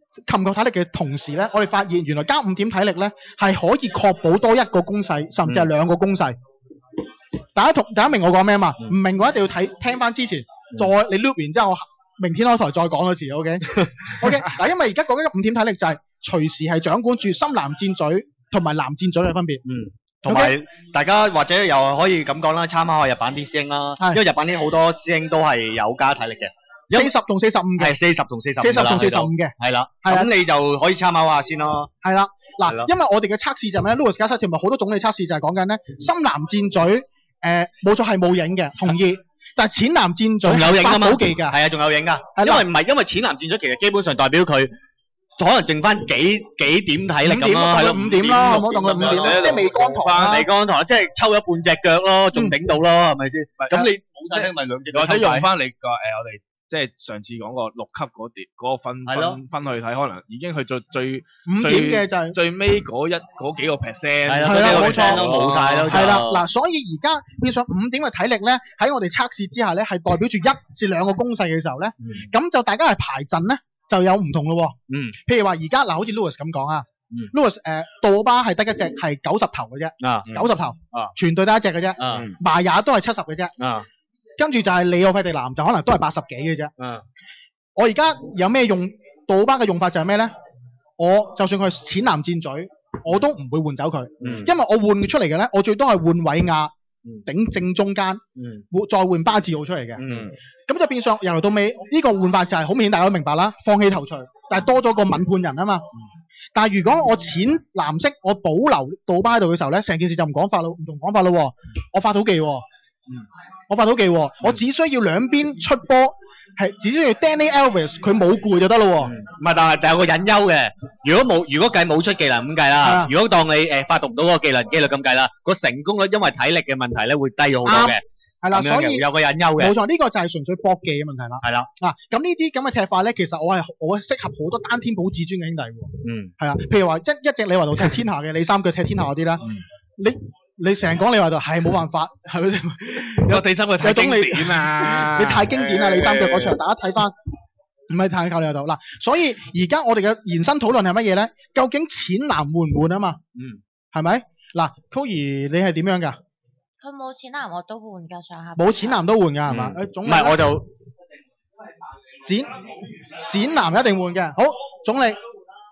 唔夠體力嘅同時咧，我哋發現原來加五點體力咧係可以確保多一個攻勢，甚至係兩個攻勢。嗯、大家同大家明我講咩嘛？唔、嗯、明嘅話一定要睇聽翻之前，嗯、再你 loop 完之後，明天開台再講多次。OK OK 嗱，因為而家講緊五點體力就係隨時係掌管住深藍箭嘴同埋藍箭嘴嘅分別。 嗯。同埋大家或者又可以咁講啦，參考下日版啲師兄啦，因為日版啲好多師兄都係有加體力嘅， 四十同四十五嘅， 係四十同四十五， 四十同四十五嘅， 係啦，咁你就可以參考下先咯。 係啦，嗱，因為我哋嘅測試就係咩咧 ？Louis 加測試咪好多種嘅測試就係講緊咧，深藍箭嘴誒冇錯係冇影嘅，同意，但係淺藍箭嘴仲有影㗎嘛？ 好記㗎， 係啊，仲有影㗎，因為唔係因為淺藍箭嘴其實基本上代表佢。可能剩翻幾幾點體力咁咯，係咯， 五點啦，唔好當佢五點啦，即係未乾塘未乾塘，即係抽咗半隻腳咯，仲頂到咯，係咪先？咁你冇晒聽咪兩隻腳， 或者用翻你個誒，我哋即係上次講過六級嗰碟嗰個分分分去睇，可能已經去到最五點嘅就係最尾嗰一嗰幾個 percent， 係啦，冇錯， 都冇晒咯， 係啦，嗱，所以而家變相五點嘅體力咧，喺我哋測試之下咧，係代表住一至兩個攻勢嘅時候咧，咁就大家係排陣咧。就有唔同咯喎， 嗯， 譬如話而家嗱，好似 Louis 咁講啊 ，Louis 誒杜巴係得一隻係九十頭嘅啫， 啊， 九十頭，啊，全隊得一隻嘅啫， 啊， 馬也都係七十嘅啫， 啊， 跟住就係里奧費迪南就可能都係八十幾嘅啫， 啊， 我而家有咩用杜巴嘅用法就係咩咧？我就算佢淺藍箭嘴，我都唔會換走佢， 嗯， 因為我換出嚟嘅咧，我最多係換韋亞頂正中間， 嗯， 再換巴治奧出嚟嘅， 嗯。 咁就變相由頭到尾呢個換法就係好明顯，大家都明白啦，放棄頭槌，但係多咗個敏判人啊嘛。嗯、但係如果我淺藍色我保留杜巴喺度嘅時候咧，成件事就唔講法咯，唔同講法咯。我發到技，嗯，我發到技，嗯、我只需要兩邊出波，係只需要 Danny Alves 佢冇攰就得咯。 唔係、嗯，但係但有個隱憂嘅，如果冇如果計冇出技能咁計啦，啊、如果當你誒、呃、發動唔到嗰個技能機率咁計啦，個成功率因為體力嘅問題咧會低咗好多嘅。啊係啦，所以有個隱憂嘅， 冇錯，呢、這個就係純粹搏技嘅問題啦。 係啦， 嗱、啊，咁呢啲咁嘅踢法咧，其實我係我適合好多單天保至尊嘅兄弟喎。 嗯， 係啊，譬如話一一隻李華道踢天下嘅，你三腳踢天下嗰啲啦，嗯、你你成日講李華道係冇辦法，係咪先？ 有第三個太經典啊！ 你太經典啦！你三腳嗰場，大家睇翻，唔係太靠李華道嗱。所以而家我哋嘅延伸討論係乜嘢咧？究竟淺藍換唔換啊嘛？ 嗯， 係咪？嗱 ，Koey 你係點樣㗎？ 佢冇淺藍我都換㗎上下。 冇淺藍都換㗎係嘛？ 唔係我就淺淺藍一定換嘅。好，總理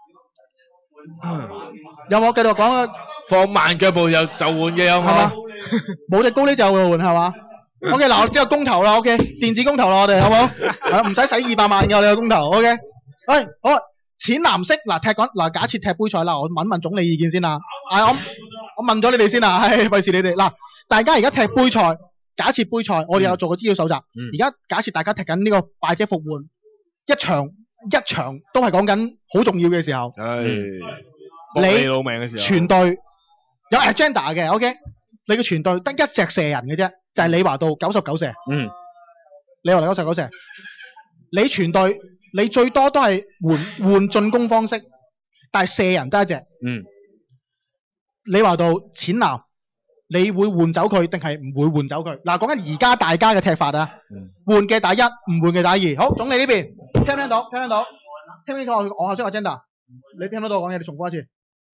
有冇繼續講？ 放慢腳步又就換嘅有冇？ 冇隻高呢就換係嘛 ？OK 嗱，我知有公投啦 ，OK 電子公投啦，我哋好冇？係啦，唔使使二百萬嘅我哋個公投 ，OK。喂，好淺藍色嗱踢講嗱，假設踢杯賽啦，我問問總理意見先啦。係我我問咗你哋先啦，係費事你哋嗱。大家而家踢杯賽，假設杯賽，我哋有做過資料搜集。而家、嗯、假設大家踢緊呢個敗者復活，一場一場都係講緊好重要嘅時候。 唉、 哎， 你老命嘅時候， 全隊有 agenda 嘅 ，OK？ 你嘅全隊得一隻射人嘅啫，就係、是、李華道九十九射。 嗯， 李華道九十九射。你全隊你最多都係換換進攻方式，但係射人得一隻。 嗯， 李華道淺藍。你會換走佢定係唔會換走佢？嗱，講緊而家大家嘅踢法啊，嗯、換嘅打一，唔換嘅打二。好，總理呢邊聽唔聽到？聽唔聽到？聽唔聽到？我我先話 Agenda，你聽唔聽到我講嘢？你重複一次。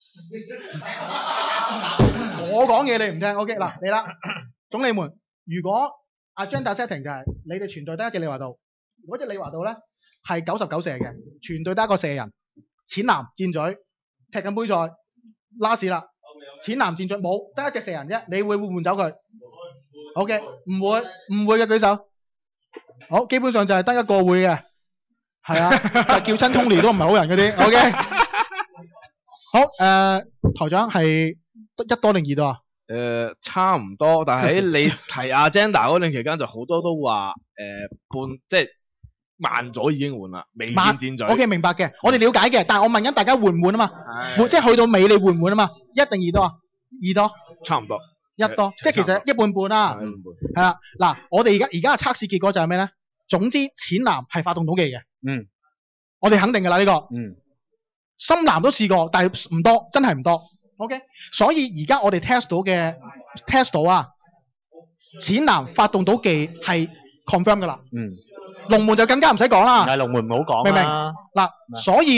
我講嘢你唔聽 ，OK 嗱，你啦，總理們，如果 Agenda setting 就係、是、你哋全隊得一隻李華道，如果隻李華道咧係九十九射嘅，全隊得一個射人，淺藍箭嘴，踢緊杯賽，拉屎啦。淺藍箭嘴冇，得一隻射人啫，你會唔會換走佢 ？OK，唔會，唔會嘅舉手。好，基本上就係得一個會嘅，係啊，就叫親 Tony 都唔係好人嗰啲。OK，好，誒、呃，台長係一多定二多啊？ 誒、呃，差唔多，但係你提 Agenda 嗰段期間就好多都話，誒、呃，半即係慢咗已經換啦，未見箭嘴。 OK， 明白嘅，我哋了解嘅，但係我問緊大家換唔換啊嘛？換即係去到尾你換唔換啊嘛？一定二多啊？二多？ 差唔多。 一多，即係其實一半半啦。 係係啦，嗱，我哋而家而家嘅測試結果就係咩咧？總之淺藍係發動到技嘅。 嗯。 我哋肯定㗎啦呢個。 嗯。 深藍都試過，但係唔多，真係唔多。OK，所以而家我哋 test 到嘅 test 到啊，淺藍發動到技係 confirm 㗎啦。 嗯。 龍門就更加唔使講啦。 係龍門唔好講。 明唔明？嗱，所以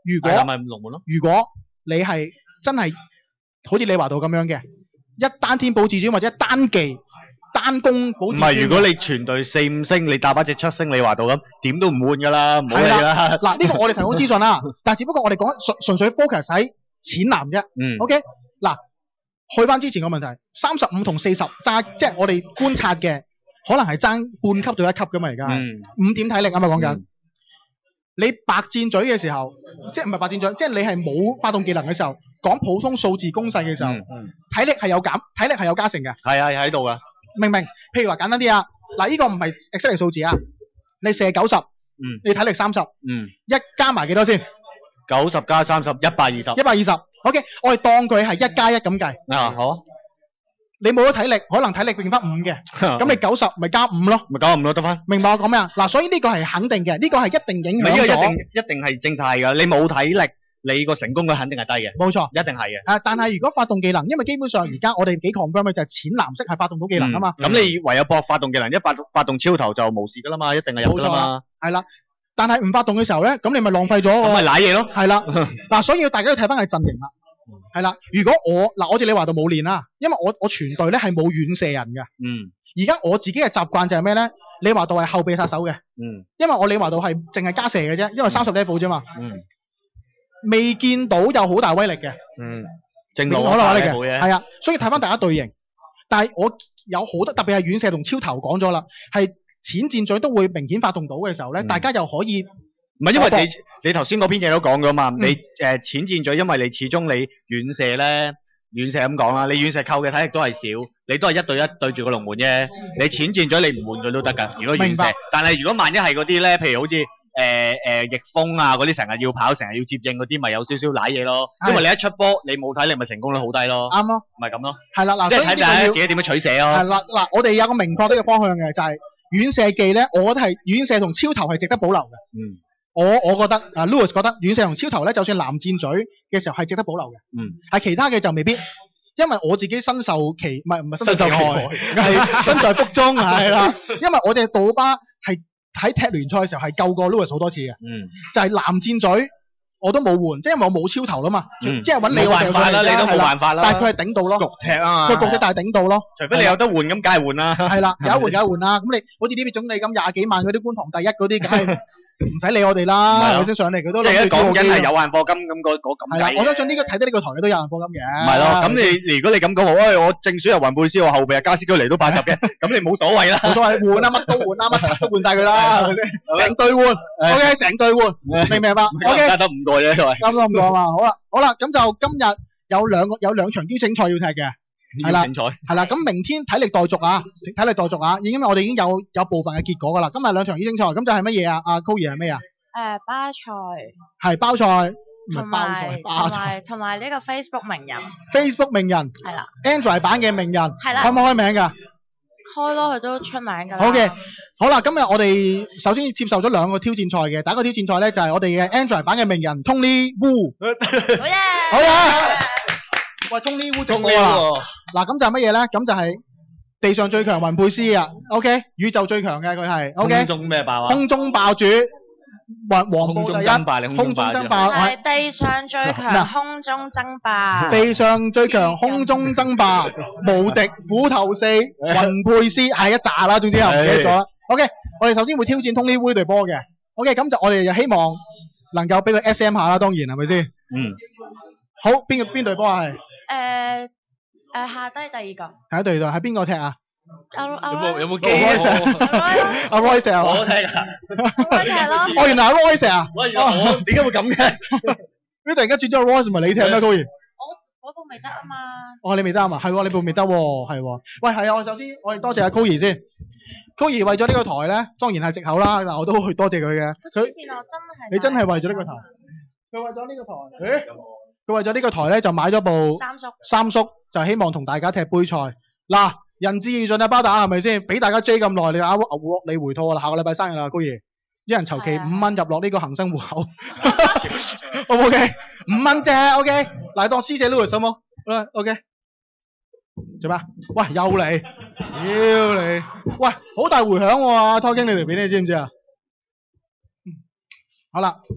如果係咪龍門咯？ 如果你係真係好似李華道咁樣嘅，一單天保至尊或者一單技單攻保至尊。 唔係，如果你全隊四五星，你搭翻隻七星李華道咁，點都唔換噶啦，唔好理啦。 嗱，呢個我哋提供資訊啦，但係只不過我哋講純純粹 focus 喺淺藍啫。 嗯。 OK，嗱，去翻之前個問題，三十五同四十爭，即係我哋觀察嘅，可能係爭半級到一級噶嘛，而家係五點體力啊嘛，講緊。嗯你白箭嘴嘅時候，即係唔係白箭嘴，即係你係冇發動技能嘅時候，講普通數字攻勢嘅時候，嗯嗯、體力係有減，體力係有加成嘅。 係啊，喺度噶。明唔明？譬如話簡單啲啊，嗱，呢個唔係 exact 數字啊，你射九十，嗯，你體力三十，嗯，一加埋幾多先？ 九十加三十，一百二十。一百二十 ，OK， 我哋當佢係一加一咁計。 啊，好。 你冇咗體力，可能體力變翻五嘅，咁你九十咪加五咯， 咪加五咯得翻。 明白我講咩啊？嗱，所以呢個係肯定嘅，呢、這個係一定影響咗。 呢個一定一定係正晒噶，你冇體力，你個成功率肯定係低嘅。 冇錯， 一定係嘅。 啊，但係如果發動技能，因為基本上而家我哋幾 confirm 嘅就係淺藍色係發動到技能啊嘛。 咁、嗯、你唯有搏發動技能，一發發動超頭就冇事噶啦嘛，一定係有噶啦嘛。 係啦，但係唔發動嘅時候咧，咁你咪浪費咗。 咁咪瀨嘢咯。 係啦，嗱，所以大家要睇翻佢陣營啦。係啦，如果我嗱，我哋你話到冇練啦，因為我我全隊咧係冇遠射人嘅。嗯。而家我自己嘅習慣就係咩咧？李華道係後備殺手嘅。嗯。因為我李華道係淨係加射嘅啫，因為三十 level 啫嘛。嗯。未見到有好大威力嘅。嗯。正路可能威力嘅。係啊，所以睇翻大家隊形，但係我有好多特別係遠射同超頭講咗啦，係淺箭嘴都會明顯發動到嘅時候咧，嗯、大家又可以。 唔係，因為你你頭先嗰篇嘢都講咗嘛，嗯、你誒淺箭嘴，因為你始終你遠射咧，遠射咁講啦，你遠射扣嘅體力都係少，你都係一對一對住個龍門啫。嗯、你淺箭嘴你唔換佢都得㗎，如果遠射。但係如果萬一係嗰啲咧，譬如好似誒誒逆風啊嗰啲，成日要跑，成日要接應嗰啲，咪有少少瀨嘢咯。因為你一出波，你冇體力，咪成功率好低咯。啱咯，咪咁咯。係啦，嗱，即係睇大家自己點樣取捨咯。 係啦，嗱，我哋有個明確嘅方向嘅，就係、是、遠射技咧，我覺得係遠射同超頭係值得保留嘅。嗯。我我覺得啊 ，Louis 覺得遠射同超頭咧，就算藍箭嘴嘅時候係值得保留嘅。嗯，係其他嘅就未必，因為我自己身受其唔係唔係身受其害，係身在福中係啦。因為我哋杜巴係喺踢聯賽嘅時候係救過 Louis 好多次嘅。嗯，就係藍箭嘴我都冇換，即係因為我冇超頭啦嘛。嗯，即係揾你我冇辦法啦，你都冇辦法啦。 但係佢係頂到咯， 焗踢啊嘛。 佢焗踢但係頂到咯。 除非你有得換咁，梗係換啦。係啦， 有得換有得換啦。咁你好似呢啲總理咁廿幾萬嗰啲觀塘第一嗰啲，梗係。唔使理我哋啦，佢先上嚟佢都即係講緊係有限課金咁嗰嗰咁計。係啦， 我相信呢個睇得呢個台嘅都有限課金嘅。 唔係咯，咁你如果你咁講，喂，我正選係雲貝斯，我後備係加斯居嚟都八十嘅，咁你冇所謂啦。 冇所謂，換啊，乜都換啊，乜柒都換晒佢啦，係咪先？成隊換 ，OK， 成隊換，明唔明白 ？OK， 得五個啫，係咪？ 啱唔啱啊？好啦，好啦，咁就今日有兩個有兩場邀請賽要踢嘅。係啦，係啦，咁明天體力待續啊，體力待續啊，已經我哋已經有有部分嘅結果噶啦。今日兩場邀請賽，咁就係乜嘢啊？阿 Koey 係咩啊？ 誒，巴塞係包賽， 同埋同埋同埋呢個 Facebook 名人 ，Facebook 名人係啦 ，Android 版嘅名人係啦， 可唔可以開名噶？ 開咯，佢都出名噶啦。 好嘅，好啦，今日我哋首先接受咗兩個挑戰賽嘅，第一個挑戰賽咧就係我哋嘅 Android 版嘅名人 Tony Wu， 好嘢， 好嘢。喂 ，Tony Wu 直播啊！嗱，咁就係乜嘢咧？咁就係地上最強雲佩斯啊 ！OK， 宇宙最強嘅佢係 OK。 空中咩爆啊？ 空中爆主，黃黃埔第一。空中爭霸， 空中爭霸。 係地上最強空中爭霸。 地上最強空中爭霸，無敵虎頭四雲佩斯係一紮啦，總之又唔記得咗啦。OK， 我哋首先會挑戰 Tony Wu 呢隊波嘅。OK， 咁就我哋就希望能夠俾佢 S M 下啦，當然係咪先？嗯。好，邊個邊隊波啊？係。 誒誒，下低第二個。 下低第二個係邊個踢啊？ 阿阿有冇有冇機啊？ 阿 Royce 啊？ 我踢啊。 我踢咯。 哦，原來阿 Royce 啊？ 我點解會咁嘅？ 你突然間轉咗 Royce 咪你踢咩？高賢。 我我部未得啊嘛。 哦，你未得啊嘛？係喎，你部未得喎，係喎。喂，係啊，我首先我哋多謝阿高賢先。高賢為咗呢個台咧，當然係藉口啦，但係我都去多謝佢嘅。 黐線啊！真係。 你真係為咗呢個台？佢為咗呢個台？誒？佢為咗呢個台咧，就買咗部三叔， 三叔就希望同大家踢杯賽。嗱，仁至義盡啊，巴打係咪先？俾大家追咁耐，你阿獲你回吐啦。下個禮拜生日啦，高爺，一人籌期五蚊入落呢個恒生戶口。O 唔 OK？ 五蚊啫 ，OK。嗱，當師姐 Louis 好冇？好啦 ，OK。做咩？喂，又嚟，屌你！喂，好大迴響喎，拖經你條片你知唔知啊？好啦。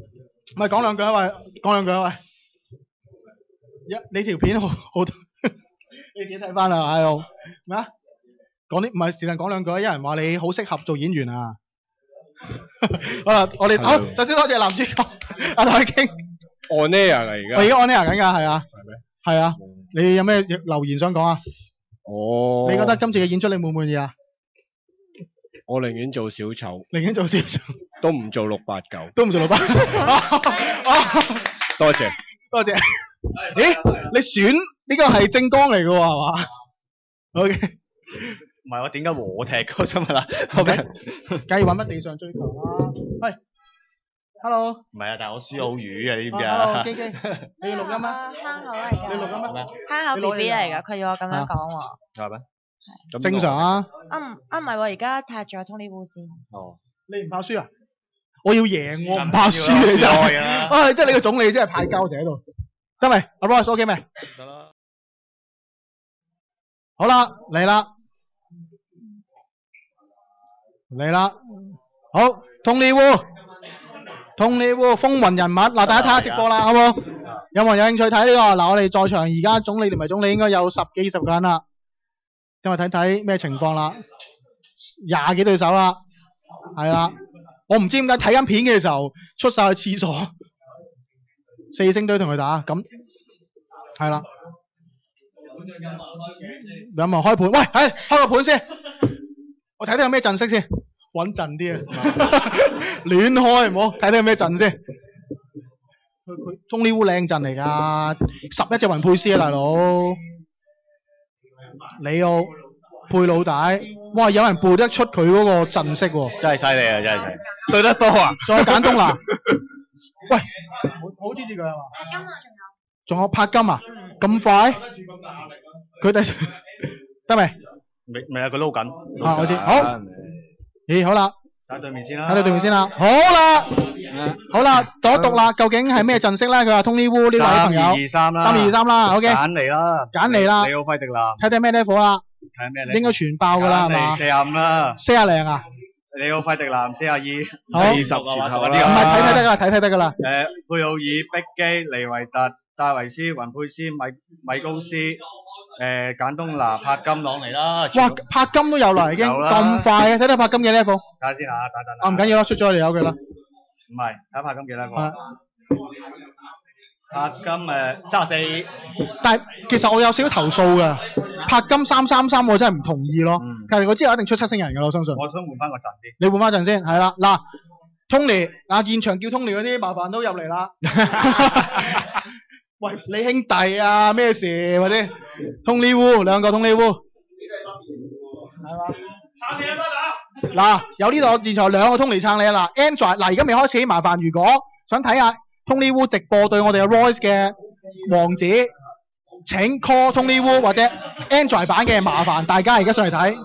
唔係講兩句啊喂，講兩句啊喂。一你條片好好多，你自己睇翻啦，係喎咩啊？講啲唔係時間講兩句，有人話你好適合做演員啊。好啦，我哋好，首先多謝男主角阿台傾。 on air 㗎而家。 我而家 on air 緊㗎，係啊。係咩？係啊。你有咩留言想講啊？ 哦。 你覺得今次嘅演出你滿唔滿意啊？ 我寧願做小丑。 寧願做小丑。 都唔做六八九。 都唔做六八。 多謝。 多謝。咦？你選呢個係正光嚟嘅喎，係嘛 ？OK。 唔係我點解和踢嗰陣啊？ 好嘅，梗係揾乜地上追求啦。喂 ，Hello。唔係啊，但係我輸好魚嘅，你知唔知啊 ？Hello，基基，你要錄音咩？ 坑口嚟㗎。 你錄音咩？ 坑口 B B 嚟㗎，佢要我咁樣講喎。 係咩？ 係。正常啊。 啊唔啊唔係喎，而家踢咗 Tony Wu 先。 哦。 你唔怕輸啊？我要贏，我唔怕輸你真係。啊，即係你個總理真係派膠成喺度。得未？阿 Royce OK 未？ 得啦。 好啦，嚟啦。嚟啦，好，Tony Wu，Tony Wu，風雲人物，嗱，大家睇下直播啦，好冇？有冇人有興趣睇呢個？嗱，我哋在場而家總理同埋總理應該有十幾十個人啦，今日睇睇咩情況啦？廿幾對手啦，係啦，我唔知點解睇緊片嘅時候出晒去廁所，四星隊同佢打，咁係啦，有冇開盤？喂，係開個盤先。我睇睇有咩陣式先，穩陣啲啊！亂開唔好，睇睇有咩陣先。佢佢 Tony Wu 靚陣嚟㗎，十一隻雲佩斯啊，大佬。里奧配老大，哇！有人背得出佢嗰個陣式喎， 真係犀利啊！真係對得多啊！再揀東拿，喂，好好支持佢係嘛？拍金啊，仲有。仲有拍金啊？咁快？佢第得未？ 未未啊，佢撈緊。 啊，我知。好。咦，好啦。 睇對面先啦。 睇對對面先啦。好啦。好啦，讀一讀啦，究竟係咩陣式咧？佢話 Tony Wu 呢位朋友。 三二二三啦。 三二二三啦。OK。 揀嚟啦。 揀嚟啦。 李奧費迪南。 睇睇咩 level 啦？ 睇咩 level？ 應該全爆㗎啦，係嘛？ 四廿五啦。 四廿零啊？ 李奧費迪南四廿二。 好。 二十前後嗰啲。 唔係睇睇得㗎啦，睇睇得㗎啦。 誒，貝奧爾、碧基、尼維特、戴維斯、雲佩斯、米米高斯。誒，簡東拿、柏金朗嚟啦！ 哇，柏金都有嚟已經，咁快嘅，睇睇柏金嘅 level。 睇下先嚇，等等。 啊，唔緊要啦，出咗我哋有佢啦。 唔係，睇柏金幾 level？柏金誒三十四。 但係其實我有少少投訴㗎，柏金三三三我真係唔同意咯。其實我之後一定出七星人㗎，我相信。 我想換翻個陣先。 你換翻陣先，係啦，嗱 ，Tony，嗱現場叫 Tony 嗰啲麻煩都入嚟啦。喂，你兄弟啊，咩事或者 Tony Wu 兩個 Tony Wu，係嘛？撐你一筆啊！嗱，有呢度現場兩個 Tony 撐你啊！嗱 ，Android 嗱而家未開始，麻煩如果想睇下 Tony Wu 直播對我哋嘅 Royce 嘅王子，請 call Tony Wu 或者 Android 版嘅，麻煩大家而家上嚟睇。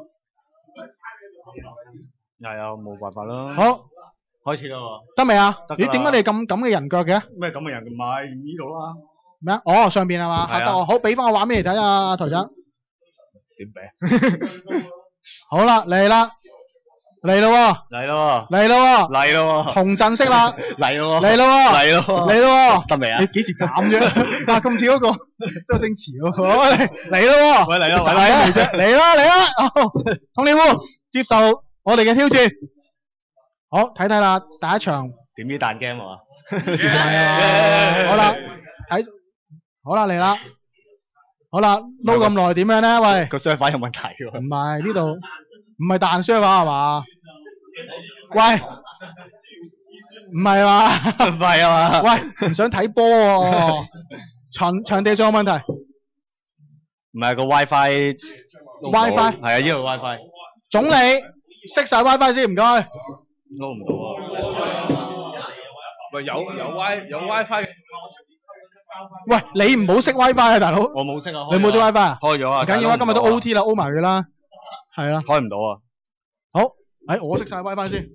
係啊，冇辦法啦。 好。 開始啦喎， 得未啊？咦，點解你咁咁嘅人腳嘅？ 咩咁嘅人？唔係呢度啦。 咩啊？哦，上邊係嘛？得我好，俾翻個畫面嚟睇啊，台長。 點俾？ 好啦，嚟啦，嚟咯喎， 嚟咯喎， 嚟咯喎， 嚟咯喎， 同陣式啦， 嚟咯喎， 嚟咯喎， 嚟咯， 嚟咯喎， 得未啊？ 你幾時斬啫？啊，咁似嗰個周星馳喎，嚟咯喎， 喂嚟啦， 嚟啦，嚟啦，嚟啦，Tony Wu接受我哋嘅挑戰。好，睇睇啦，第一場點啲彈 game 啊？ 係啊，好啦，睇，好啦嚟啦，好啦，撈咁耐點樣咧？喂， 個 server 有問題喎。唔係呢度，唔係彈 server 係嘛？喂，唔係嘛？ 唔係啊嘛？ 喂，唔想睇波喎，場場地上有問題。 唔係個 WiFi。WiFi 係啊，呢度 WiFi。 總理熄晒 WiFi 先，唔該。 撈唔到啊！ 喂，有有 Wi 有 WiFi 嘅。 喂，你唔好熄 WiFi 啊，大佬。 我冇熄啊。 你冇熄 WiFi 啊？ 開咗啊。 唔緊要啊，今日都 O T 啦 ，O 埋佢啦。係啦。 開唔到啊。 好，誒，我熄晒 WiFi 先。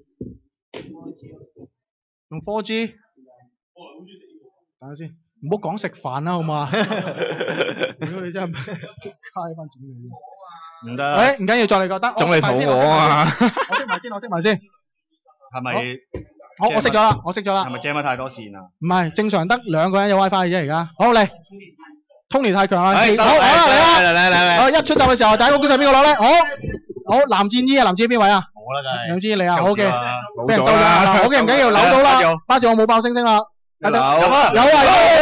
用 four G。等下先，唔好講食飯啦，好嘛？如果你真係開翻總理。 唔得。 誒，唔緊要，再嚟個得。 總理肚餓啊！ 我熄埋先，我熄埋先。 係咪？ 我我熄咗啦，我熄咗啦。 係咪 jam 得太多線啊？ 唔係，正常得兩個人有 WiFi 嘅啫，而家。好嚟 ，Tony 太強啦。好， 嚟好啦，嚟啦， 嚟嚟嚟。 好，一出閘嘅時候，第一個觀眾邊個攞咧？好，好，藍戰衣啊，藍戰衣邊位啊？ 我啦，梗係。 藍戰衣你啊，好嘅，俾人收冇咗啦咗。好嘅，唔緊要，扭到啦。巴士我冇爆星星啦。 有有啊， 有啊有啊，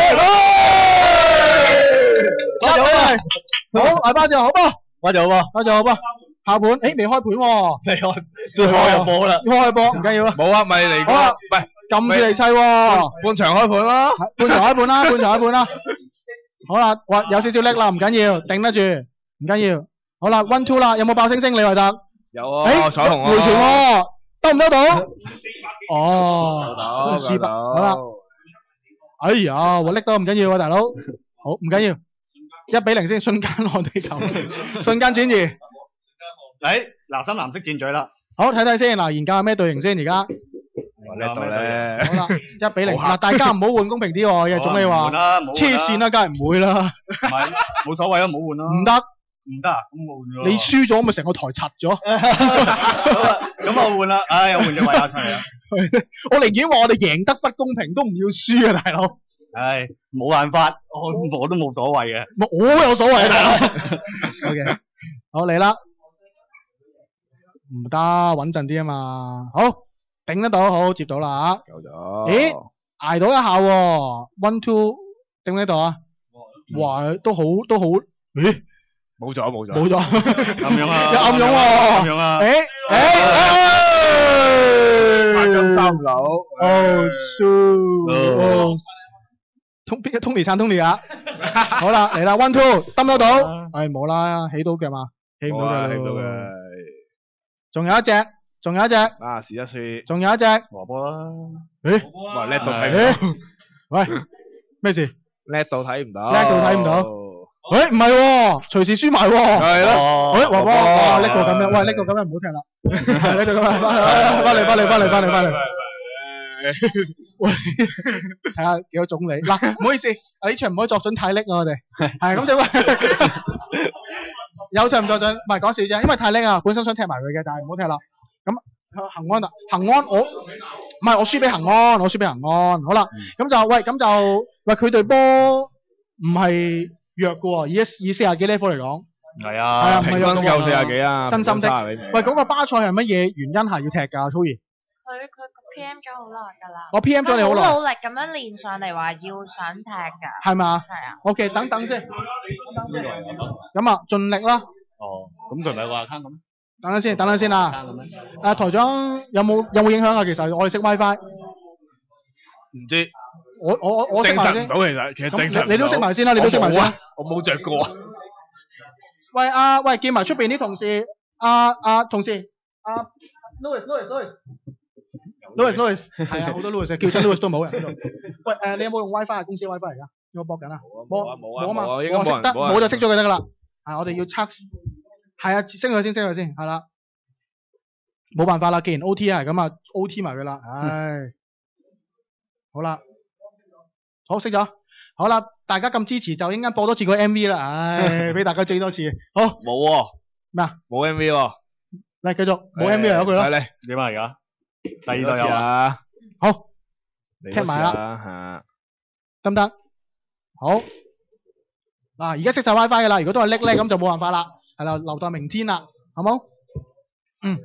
有啊。好，係巴士好波， 我就好波， 巴士好波。下盤，誒未開盤喎。 未開，都開入波啦。 開波唔緊要啦。 冇啊，咪嚟過。 好啊， 喂， 撳住嚟砌喎。 半場開盤啦。 半場開盤啦，半場開盤啦。好啦，哇，有少少叻啦，唔緊要，頂得住，唔緊要。好啦 ，one two 啦，有冇爆星星李維特？ 有啊，彩虹啊。 回傳喎，得唔得到？哦， 收到， 四百，好啦。哎呀，我叻到唔緊要啊，大佬。好，唔緊要，一比零先，瞬間落地球，瞬間轉移。 嚟，藍深藍色箭嘴啦。 好，睇睇先，嗱，研究下咩隊形先，而家。 叻到咧。 好啦，一比零，嗱，大家唔好換公平啲喎，嘅總理話。黐線啦，梗係唔會啦。 唔係，冇所謂啊，唔好換啦。 唔得。 唔得啊，咁我換咗。 你輸咗咪成個台拆咗。 咁我換啦，唉，我換咗維亞齊啊。 我寧願話我哋贏得不公平，都唔要輸啊，大佬。 唉，冇辦法，我我都冇所謂嘅。 我有所謂啊，大佬。O K，好嚟啦。唔得，穩陣啲啊嘛。好，頂得到，好接到啦吓。 夠咗。 咦，捱到一下喎 ，one two，頂唔頂到啊？哇，都好都好，咦？ 冇咗冇咗。 冇咗。 暗湧啊！ 有暗湧喎。 暗湧啊！ 誒誒， 八金三樓。 哦，so，通邊個 Tony 撐 Tony 啊？好啦，嚟啦 ，one two，得唔得到？係冇啦，起到嘅嘛，起唔到嘅。 起唔到嘅。 仲有一隻，仲有一隻。 啊，試一試。 仲有一隻。 和波啦。 誒， 哇，叻到睇唔到。 喂，咩事？ 叻到睇唔到。 叻到睇唔到。誒，唔係喎，隨時輸埋喎。係咯。 誒，和波，哇，叻到咁樣，喂，叻到咁樣唔好踢啦。叻到咁樣，翻嚟，翻嚟，翻嚟，翻嚟，翻嚟。喂，睇下幾多種你。嗱，唔好意思，呢場唔可以作準太叻啊，我哋。係咁就喂。有場唔作準，唔係講笑啫，因為太叻啊，本身想踢埋佢嘅，但係唔好踢啦。咁恒安啊，恒安我唔係我輸俾恒安，我輸俾恒安。好啦，咁就喂，咁就喂佢隊波唔係弱嘅喎，以以四廿幾 level 嚟講。 係啊，係啊， 平均夠四廿幾啊， 真心的。喂，嗰個巴塞係乜嘢原因係要踢㗎，粗兒？ 佢佢 P M 咗好耐㗎啦。 我 P M 咗你好耐。 好努力咁樣練上嚟，話要想踢㗎。 係咪啊？ 係啊。 OK，等等先。咁啊，盡力啦。 哦，咁佢唔係話 account 咁咩？ 等陣先，等陣先啊！誒，台長有冇有冇影響啊？其實我哋識 WiFi。 唔知。 我我我證實唔到，其實其實證實唔到。 你都識埋先啦，你都識埋先。 我冇着過。 喂啊，喂，見埋出邊啲同事，阿阿同事，阿 Louis Louis Louis Louis Louis， 係啊，好多 Louis， 叫親 Louis 都冇人喺度。喂，誒，你有冇用 WiFi 啊？公司 WiFi 而家有冇駁緊啊？ 冇啊冇啊冇啊嘛， 冇啊，應該冇人得，冇就熄咗佢得噶啦。係，我哋要測，係啊，升佢先，升佢先，係啦。冇辦法啦，既然 O T 係咁啊 ，O T 埋佢啦，唉，好啦，好熄咗，好啦，大家咁支持就應該播多次個 M V 啦，唉，俾大家追多次，好。 冇喎。 咩啊？ 冇 M V 喎。 嚟繼續，冇 M V 由佢咯。 嚟嚟， 點啊而家？第二隊有啊。 好， 踢踢埋啦，得唔得？好，嗱，而家熄晒 WiFi 噶啦，如果都係叻咧，咁就冇辦法啦，係啦，留待明天啦，好冇？嗯。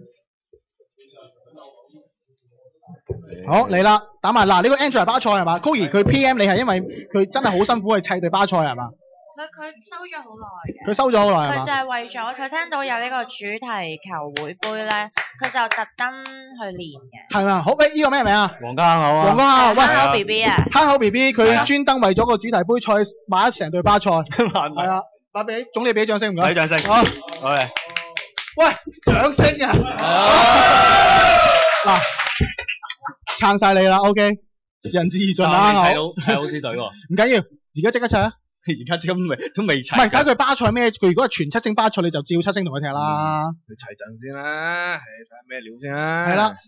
好嚟啦，打埋嗱，呢個 Android 巴塞係嘛 ？Koey 佢 P M 你係因為佢真係好辛苦去砌對巴塞係嘛？ 佢佢收咗好耐嘅。 佢收咗好耐係嘛？ 佢就係為咗佢聽到有呢個主題球會杯咧，佢就特登去練嘅。 係嘛？好，喂，呢個咩名啊？ 皇家口啊！ 皇家口，喂， 坑口 B B 啊！ 坑口 B B 佢專登為咗個主題杯賽買咗成隊巴塞，係啊，打俾總理俾掌聲唔該。 俾掌聲。 好， 好嘅。 喂，掌聲啊！嗱。撐晒你啦 ，OK，仁至義盡啦， 睇到睇到啲隊喎， 唔緊要，而家即刻砌啊！ 而家即刻都未都未砌。 唔係，睇佢巴塞咩？佢如果係全七星巴塞，你就照七星同佢踢啦。 你齊陣先啦，係睇下咩料先啦。 係啦。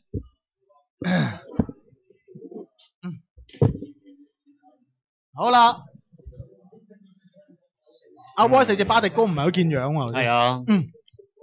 好啦，阿 Royce 隻巴迪高唔係好見樣喎。 係啊。 嗯。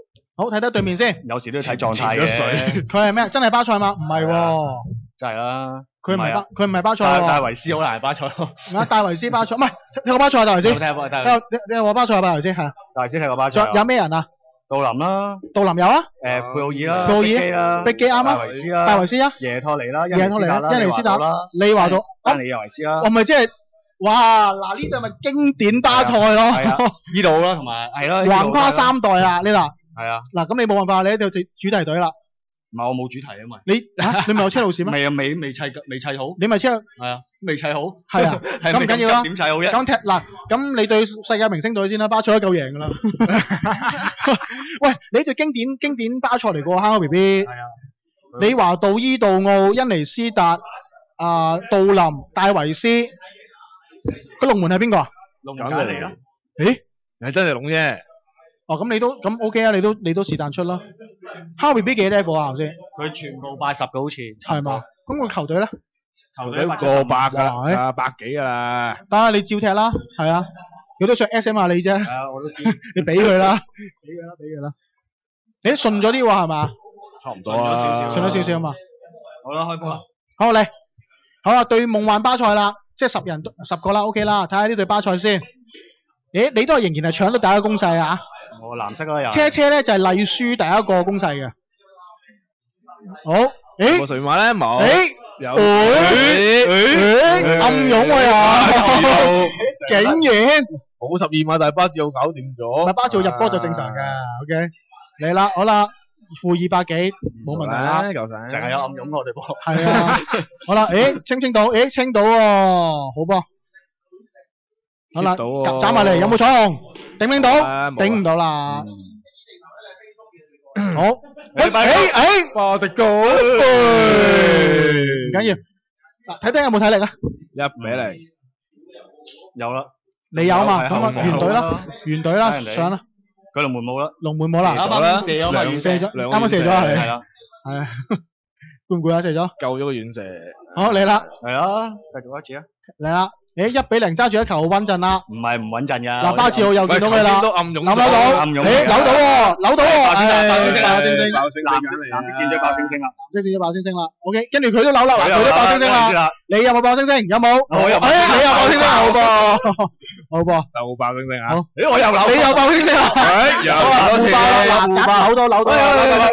好，睇睇對面先。 有時都要睇狀態嘅。 佢係咩？真係巴塞嗎？唔係喎。 真係啦。 佢唔係巴，佢唔係巴塞喎。 戴維斯好難係巴塞咯。 啊，戴維斯巴塞，唔係睇過巴塞啊，戴維斯。 有睇過，睇過。 你你有話巴塞啊，戴維斯係啊。 戴維斯睇過巴塞。 有咩人啊？ 杜林啦。杜林有啊。 誒，佩奧爾啦。 佩奧爾啦。碧基啱啊。 戴維斯啦。 戴維斯啊。 耶托尼啦。 耶托尼啦。恩尼斯達啦。利華道。 丹尼耶維斯啦。 我咪即係。哇！嗱，呢隊咪經典巴塞咯， 係啊，呢度咯，同埋係咯， 橫跨三代啊，呢嗱， 係啊， 嗱咁你冇辦法，你一定要主主題隊啦。 唔係我冇主題啊嘛。 你嚇你咪有車路士咩？ 未啊，未未砌未砌好。 你咪車係啊，未砌好。 係啊，咁唔緊要啦。 點砌好啫？ 咁踢嗱，咁你對世界明星隊先啦，巴塞都夠贏噶啦。喂，你隊經典經典巴塞嚟個坑口 B B。係啊。你話杜伊、杜奧、恩尼斯達、啊杜林、戴維斯。個龍門係邊個啊？ 龍門嚟啦。 誒， 係真係龍啫。 哦，咁你都咁 OK 啊？你都你都是但出啦。哈 B B 幾多個啊？頭先？ 佢全部八十個好似。 係嘛？咁個球隊咧？ 球隊過百㗎，啊百幾㗎啦。 得啊，你照踢啦，係啊。佢都想 S M 下你啫。 係啊，我都知。 你俾佢啦，俾佢啦，俾佢啦。你順咗啲喎，係嘛？ 差唔多啊。 順咗少少啊嘛。 好啦，開波啦。 好嚟，好啦，對夢幻巴塞啦。即係十人十個啦 ，OK 啦，睇下呢隊巴塞先。咦，你都係仍然係搶到第一個攻勢啊？ 我藍色啦又。 車車咧就係麗書第一個攻勢嘅。好，誒。 個水馬咧冇。 誒。有。誒誒。暗湧喎又。竟然。 冇十二碼，但係巴治奧搞掂咗。 但巴治奧入波就正常嘅 ，OK。嚟啦，好啦。負二百幾，冇問題啦， 成日有暗湧我哋波。 係啊，好啦，誒，清清到，誒，清到喎，好波。好啦，斬埋嚟，有冇衝？頂唔頂到？頂唔到啦。好，誒誒誒，巴迪高，唔緊要。嗱，睇睇有冇體力啊？ 一比零。 有啦。 你有嘛？咁啊，原隊啦，原隊啦，上啦。 佢龍門冇啦， 龍門冇啦， 啱啱射咗嘛， 射咗，啱啱射咗係，係啦，係啊，攰唔攰啊？射咗， 救咗個遠射， 好嚟啦， 係啊，繼續一次啊， 嚟啦，誒一比零揸住一球穩陣啦， 唔係唔穩陣噶， 嗱巴治奧又見到佢啦，扭扭到，誒扭到喎，扭到喎，爆星星， 爆星星，藍色箭咗爆星星啦， 藍色箭咗爆星星啦 ，OK， 跟住佢都扭啦，佢都爆星星啦，你有冇爆星星？有冇？ 我有， 誒你有爆星星，好噃，好噃， 就爆星星啊， 誒我又扭， 你又爆星星啊， 誒又爆，扭到扭到，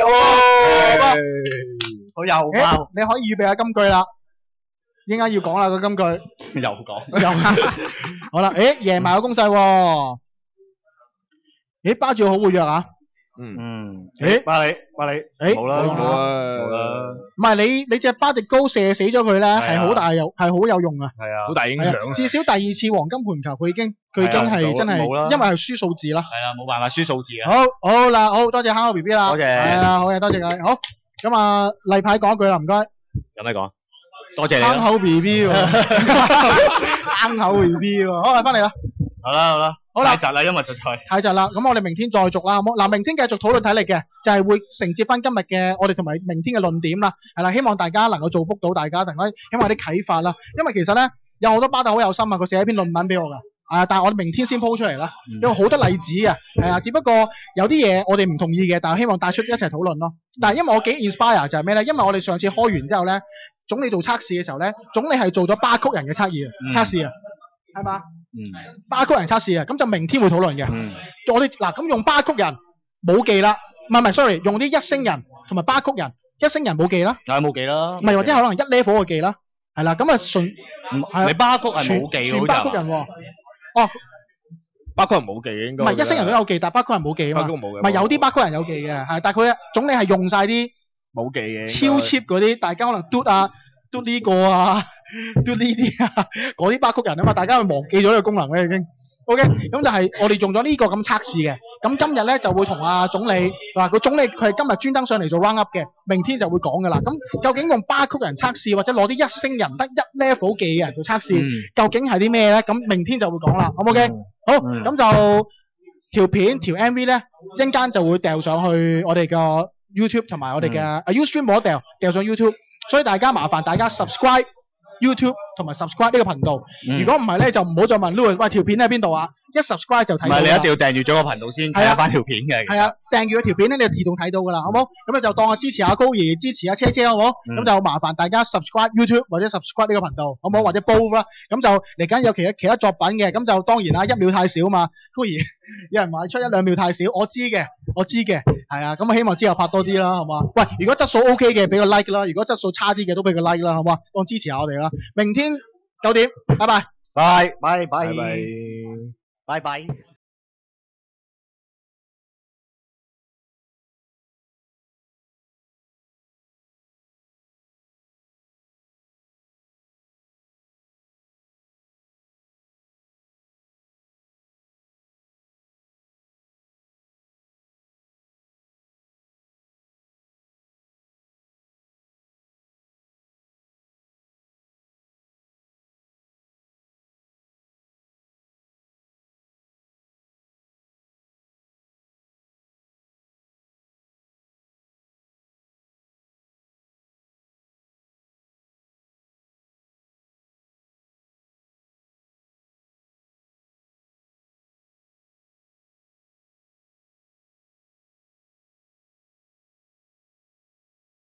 我又爆， 你可以預備下金句啦。應該要講啦個金句， 又講， 又好啦，誒贏埋個攻勢喎，誒巴治奧好活躍啊， 嗯嗯，誒巴里巴里，誒冇啦冇啦冇啦， 唔係你你隻巴迪高射死咗佢咧，係好大有係好有用啊， 係啊， 好大影響， 至少第二次黃金盤球佢已經佢已經係真係，因為係輸數字啦， 係啊冇辦法輸數字啊， 好好啦好多謝坑口 B B 啦， 多謝， 係啊好嘅多謝佢，好咁啊例牌講一句啦唔該， 有咩講？多謝你坑口 B B 喎，坑口 B B 喎，好，翻嚟啦。 好啦好啦， 好啦， 太窒啦，因為實在太窒啦。咁我哋明天再續啦，好冇？嗱，明天繼續討論體力嘅，就係會承接翻今日嘅我哋同埋明天嘅論點啦。係啦，希望大家能夠造福到大家，同埋希望有啲啟發啦。因為其實咧有好多巴打好有心啊，佢寫一篇論文俾我㗎。啊，但係我哋明天先鋪出嚟啦，因為好多例子嘅，係啊，只不過有啲嘢我哋唔同意嘅，但係希望帶出一齊討論咯。但係因為我幾 inspire 就係咩咧？因為我哋上次開完之後咧。總理做測試嘅時候咧，總理係做咗巴曲人嘅測試啊，測試啊，係嘛？嗯，巴曲人測試啊，咁就明天會討論嘅。嗯，我哋嗱咁用巴曲人冇記啦，唔係唔係 sorry，用啲一星人同埋巴曲人，一星人冇記啦， 梗係冇記啦， 唔係或者可能一 level 嘅記啦，係啦，咁啊純係你巴曲係冇記全巴曲人喎，哦， 巴曲人冇記應該， 唔係一星人都有記，但巴曲人冇記啊嘛，唔係有啲巴曲人有記嘅，係，但係佢總理係用晒啲。 冇記嘅， 超 cheap 嗰啲，大家可能嘟啊嘟呢個啊，嘟呢啲啊，嗰啲巴曲人啊嘛，大家會忘記咗呢個功能咧已經。OK，咁就係我哋用咗呢個咁測試嘅。咁今日咧就會同阿總理嗱，個總理佢係今日專登上嚟做 round up 嘅，明天就會講噶啦。咁究竟用巴曲人測試或者攞啲一星人得一 level 記嘅人做測試，嗯、究竟係啲咩咧？咁明天就會講啦，好唔 OK？、嗯、好，咁、嗯、就條片條 M V 咧，一陣間就會掉上去我哋個 YouTube 同埋我哋嘅啊 Ustream 冇得掉，掉上 YouTube， 所以大家麻煩大家 subscribe YouTube 同埋 subscribe 呢個頻道。如果唔係咧，就唔好再問 Louis，喂條片喺邊度啊？ 一 subscribe 就睇到。 唔係，你一定要訂閱咗個頻道先睇下翻條片嘅。 係啊，訂閱嗰條片咧，你就自動睇到噶啦，好冇？咁你就當我支持阿高爺，支持阿車車，好冇？咁、嗯、就麻煩大家 subscribe YouTube 或者 subscribe 呢個頻道，好冇？或者 both 啦。咁就嚟緊有其他其他作品嘅，咁就當然啦，一秒太少嘛，高爺有人話出一兩秒太少，我知嘅，我知嘅，係啊。咁希望之後拍多啲啦，好嘛？喂，如果質素 OK 嘅，俾個 like 啦；如果質素差啲嘅，都俾個 like 啦，好嘛？當支持下我哋啦。明天九點，拜拜， 拜拜拜拜拜拜拜。